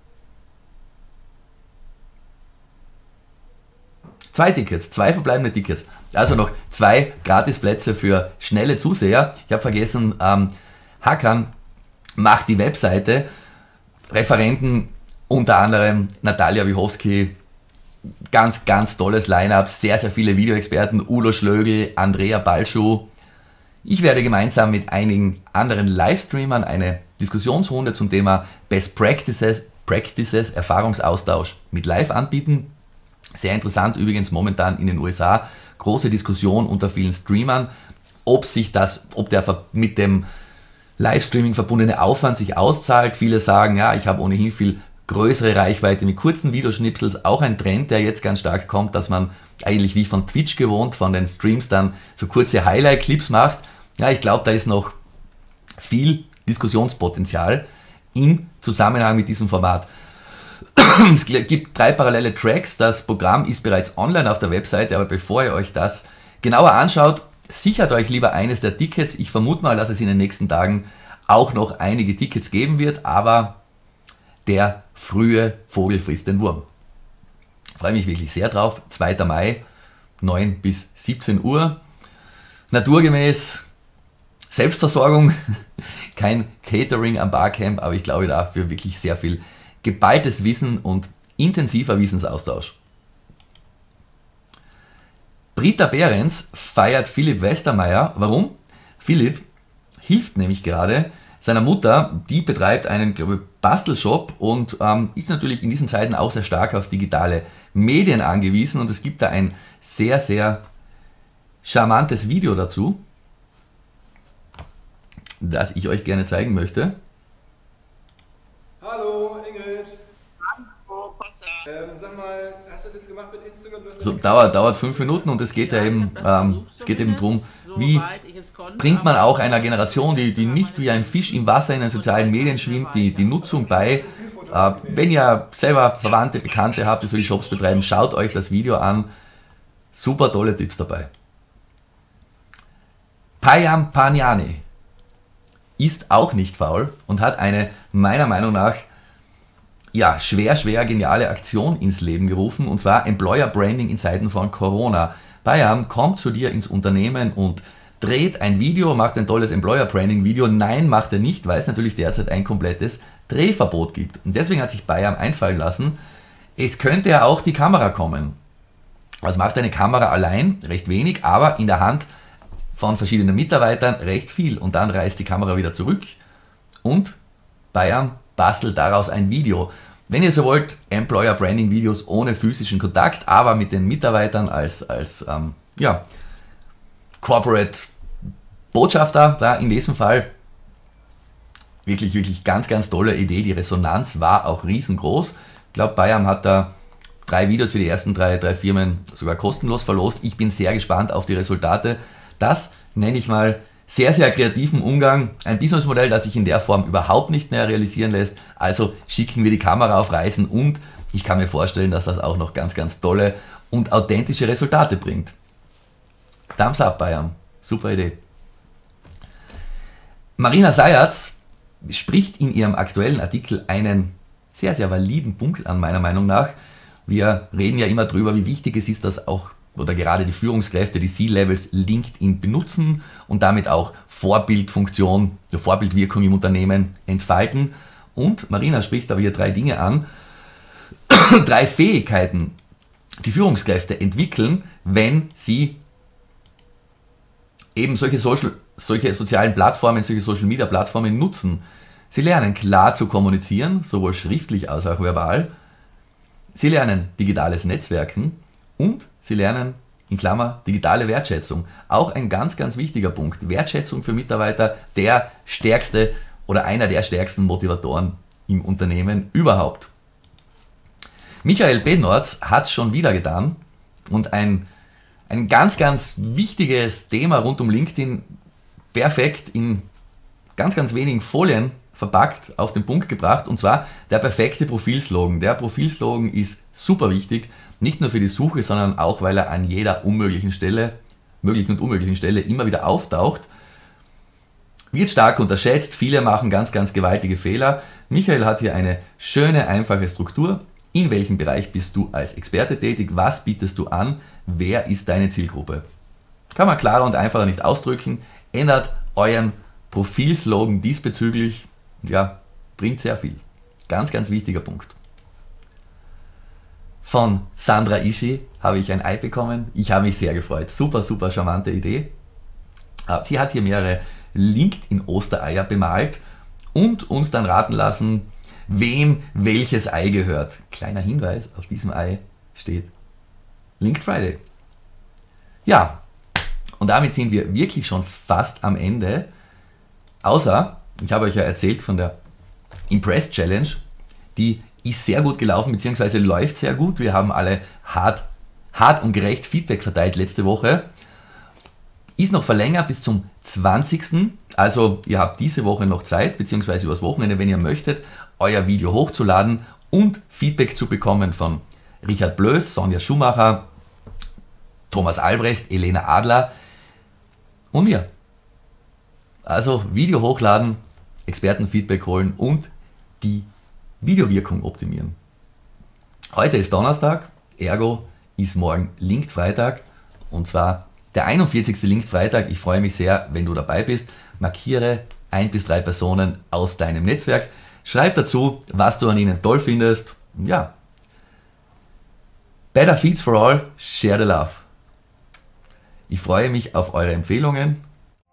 Zwei Tickets, zwei verbleibende Tickets. Also noch zwei Gratisplätze für schnelle Zuseher. Ich habe vergessen, ähm, Hakan macht die Webseite. Referenten unter anderem Natalia Wichowski. Ganz, ganz tolles Line-Up. Sehr, sehr viele Videoexperten. Udo Schlögl, Andrea Balschuh. Ich werde gemeinsam mit einigen anderen Livestreamern eine Diskussionsrunde zum Thema Best Practices, Practices Erfahrungsaustausch mit Live anbieten. Sehr interessant übrigens momentan in den U S A, große Diskussion unter vielen Streamern, ob sich das, ob der mit dem Livestreaming verbundene Aufwand sich auszahlt. Viele sagen, ja, ich habe ohnehin viel größere Reichweite mit kurzen Videoschnipsels. Auch ein Trend, der jetzt ganz stark kommt, dass man eigentlich wie von Twitch gewohnt, von den Streams dann so kurze Highlight-Clips macht. Ja, ich glaube, da ist noch viel Diskussionspotenzial im Zusammenhang mit diesem Format. Es gibt drei parallele Tracks, das Programm ist bereits online auf der Webseite, aber bevor ihr euch das genauer anschaut, sichert euch lieber eines der Tickets. Ich vermute mal, dass es in den nächsten Tagen auch noch einige Tickets geben wird, aber der frühe Vogel frisst den Wurm. Ich freue mich wirklich sehr drauf. zweiter Mai, neun bis siebzehn Uhr. Naturgemäß Selbstversorgung, kein Catering am Barcamp, aber ich glaube dafür wirklich sehr viel geballtes Wissen und intensiver Wissensaustausch. Britta Behrens feiert Philipp Westermeier. Warum? Philipp hilft nämlich gerade seiner Mutter, die betreibt einen, glaube ich, Bastelshop und ähm, ist natürlich in diesen Zeiten auch sehr stark auf digitale Medien angewiesen, und es gibt da ein sehr, sehr charmantes Video dazu, das ich euch gerne zeigen möchte. Hallo Ingrid. Hallo Passa. Ähm, sag mal, hast du das jetzt gemacht mit Instagram? So, dauert, dauert fünf Minuten, und es geht ja eben, ähm, es geht eben darum, wie bringt man auch einer Generation, die, die nicht wie ein Fisch im Wasser in den sozialen Medien schwimmt, die, die Nutzung bei. Äh, wenn ihr selber Verwandte, Bekannte habt, die so die Shops betreiben, schaut euch das Video an. Super tolle Tipps dabei. Payam Paniani ist auch nicht faul und hat eine, meiner Meinung nach, ja, schwer, schwer geniale Aktion ins Leben gerufen, und zwar Employer Branding in Zeiten von Corona. Payam kommt zu dir ins Unternehmen und dreht ein Video, macht ein tolles Employer Branding Video. Nein, macht er nicht, weil es natürlich derzeit ein komplettes Drehverbot gibt. Und deswegen hat sich Payam einfallen lassen, es könnte ja auch die Kamera kommen. Was macht eine Kamera allein? Recht wenig, aber in der Hand von verschiedenen Mitarbeitern recht viel. Und dann reißt die Kamera wieder zurück und Payam bastelt daraus ein Video. Wenn ihr so wollt, Employer Branding Videos ohne physischen Kontakt, aber mit den Mitarbeitern als, als ähm, ja, Corporate Botschafter, da in diesem Fall wirklich, wirklich ganz, ganz tolle Idee. Die Resonanz war auch riesengroß. Ich glaube, Bayern hat da drei Videos für die ersten drei, drei Firmen sogar kostenlos verlost. Ich bin sehr gespannt auf die Resultate. Das nenne ich mal sehr, sehr kreativen Umgang. Ein Businessmodell, das sich in der Form überhaupt nicht mehr realisieren lässt. Also schicken wir die Kamera auf Reisen und ich kann mir vorstellen, dass das auch noch ganz, ganz tolle und authentische Resultate bringt. Thumbs up, Bayern. Super Idee. Marina Sayatz spricht in ihrem aktuellen Artikel einen sehr, sehr validen Punkt an, meiner Meinung nach. Wir reden ja immer darüber, wie wichtig es ist, dass auch oder gerade die Führungskräfte, die C-Levels LinkedIn benutzen und damit auch Vorbildfunktion, Vorbildwirkung im Unternehmen entfalten. Und Marina spricht aber hier drei Dinge an, drei Fähigkeiten, die Führungskräfte entwickeln, wenn sie eben solche, Social, solche sozialen Plattformen, solche Social-Media-Plattformen nutzen. Sie lernen klar zu kommunizieren, sowohl schriftlich als auch verbal. Sie lernen digitales Netzwerken und sie lernen, in Klammer, digitale Wertschätzung. Auch ein ganz, ganz wichtiger Punkt. Wertschätzung für Mitarbeiter, der stärkste oder einer der stärksten Motivatoren im Unternehmen überhaupt. Michael Bednorz hat es schon wieder getan und ein, ein ganz, ganz wichtiges Thema rund um LinkedIn perfekt in ganz, ganz wenigen Folien verpackt auf den Punkt gebracht, und zwar der perfekte Profilslogan. Der Profilslogan ist super wichtig, nicht nur für die Suche, sondern auch, weil er an jeder unmöglichen Stelle, möglichen und unmöglichen Stelle immer wieder auftaucht. Wird stark unterschätzt, viele machen ganz, ganz gewaltige Fehler. Michael hat hier eine schöne, einfache Struktur. In welchem Bereich bist du als Experte tätig? Was bietest du an? Wer ist deine Zielgruppe? Kann man klarer und einfacher nicht ausdrücken. Ändert euren Profilslogan diesbezüglich. Ja, bringt sehr viel. Ganz, ganz wichtiger Punkt. Von Sandra Ishi habe ich ein Ei bekommen. Ich habe mich sehr gefreut. Super, super charmante Idee. Sie hat hier mehrere LinkedIn-Ostereier bemalt und uns dann raten lassen, wem welches Ei gehört. Kleiner Hinweis, auf diesem Ei steht Linked Friday. Ja, und damit sind wir wirklich schon fast am Ende. Außer, ich habe euch ja erzählt von der Impress Challenge, die ist sehr gut gelaufen, beziehungsweise läuft sehr gut. Wir haben alle hart, hart und gerecht Feedback verteilt letzte Woche. Ist noch verlängert bis zum zwanzigsten Also ihr habt diese Woche noch Zeit, beziehungsweise übers Wochenende, wenn ihr möchtet, euer Video hochzuladen und Feedback zu bekommen von Richard Blöß, Sonja Schumacher, Thomas Albrecht, Elena Adler und mir. Also Video hochladen, Expertenfeedback holen und die Videowirkung optimieren. Heute ist Donnerstag, ergo ist morgen Linked Freitag, und zwar der einundvierzigste Linked Freitag. Ich freue mich sehr, wenn du dabei bist. Markiere ein bis drei Personen aus deinem Netzwerk. Schreib dazu, was du an ihnen toll findest. Ja. Better Feeds for All, share the love. Ich freue mich auf eure Empfehlungen.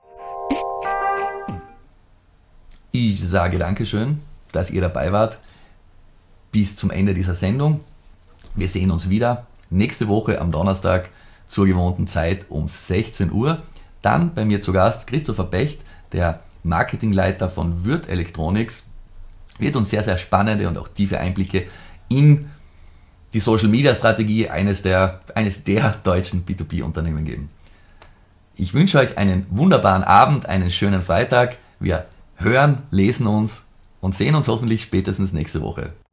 Ich sage Dankeschön, dass ihr dabei wart. Bis zum Ende dieser Sendung. Wir sehen uns wieder nächste Woche am Donnerstag zur gewohnten Zeit um sechzehn Uhr. Dann bei mir zu Gast Christopher Becht, der Marketingleiter von Würth Electronics, wird uns sehr, sehr spannende und auch tiefe Einblicke in die Social Media Strategie eines der, eines der deutschen B zwei B Unternehmen geben. Ich wünsche euch einen wunderbaren Abend, einen schönen Freitag. Wir hören, lesen uns und sehen uns hoffentlich spätestens nächste Woche.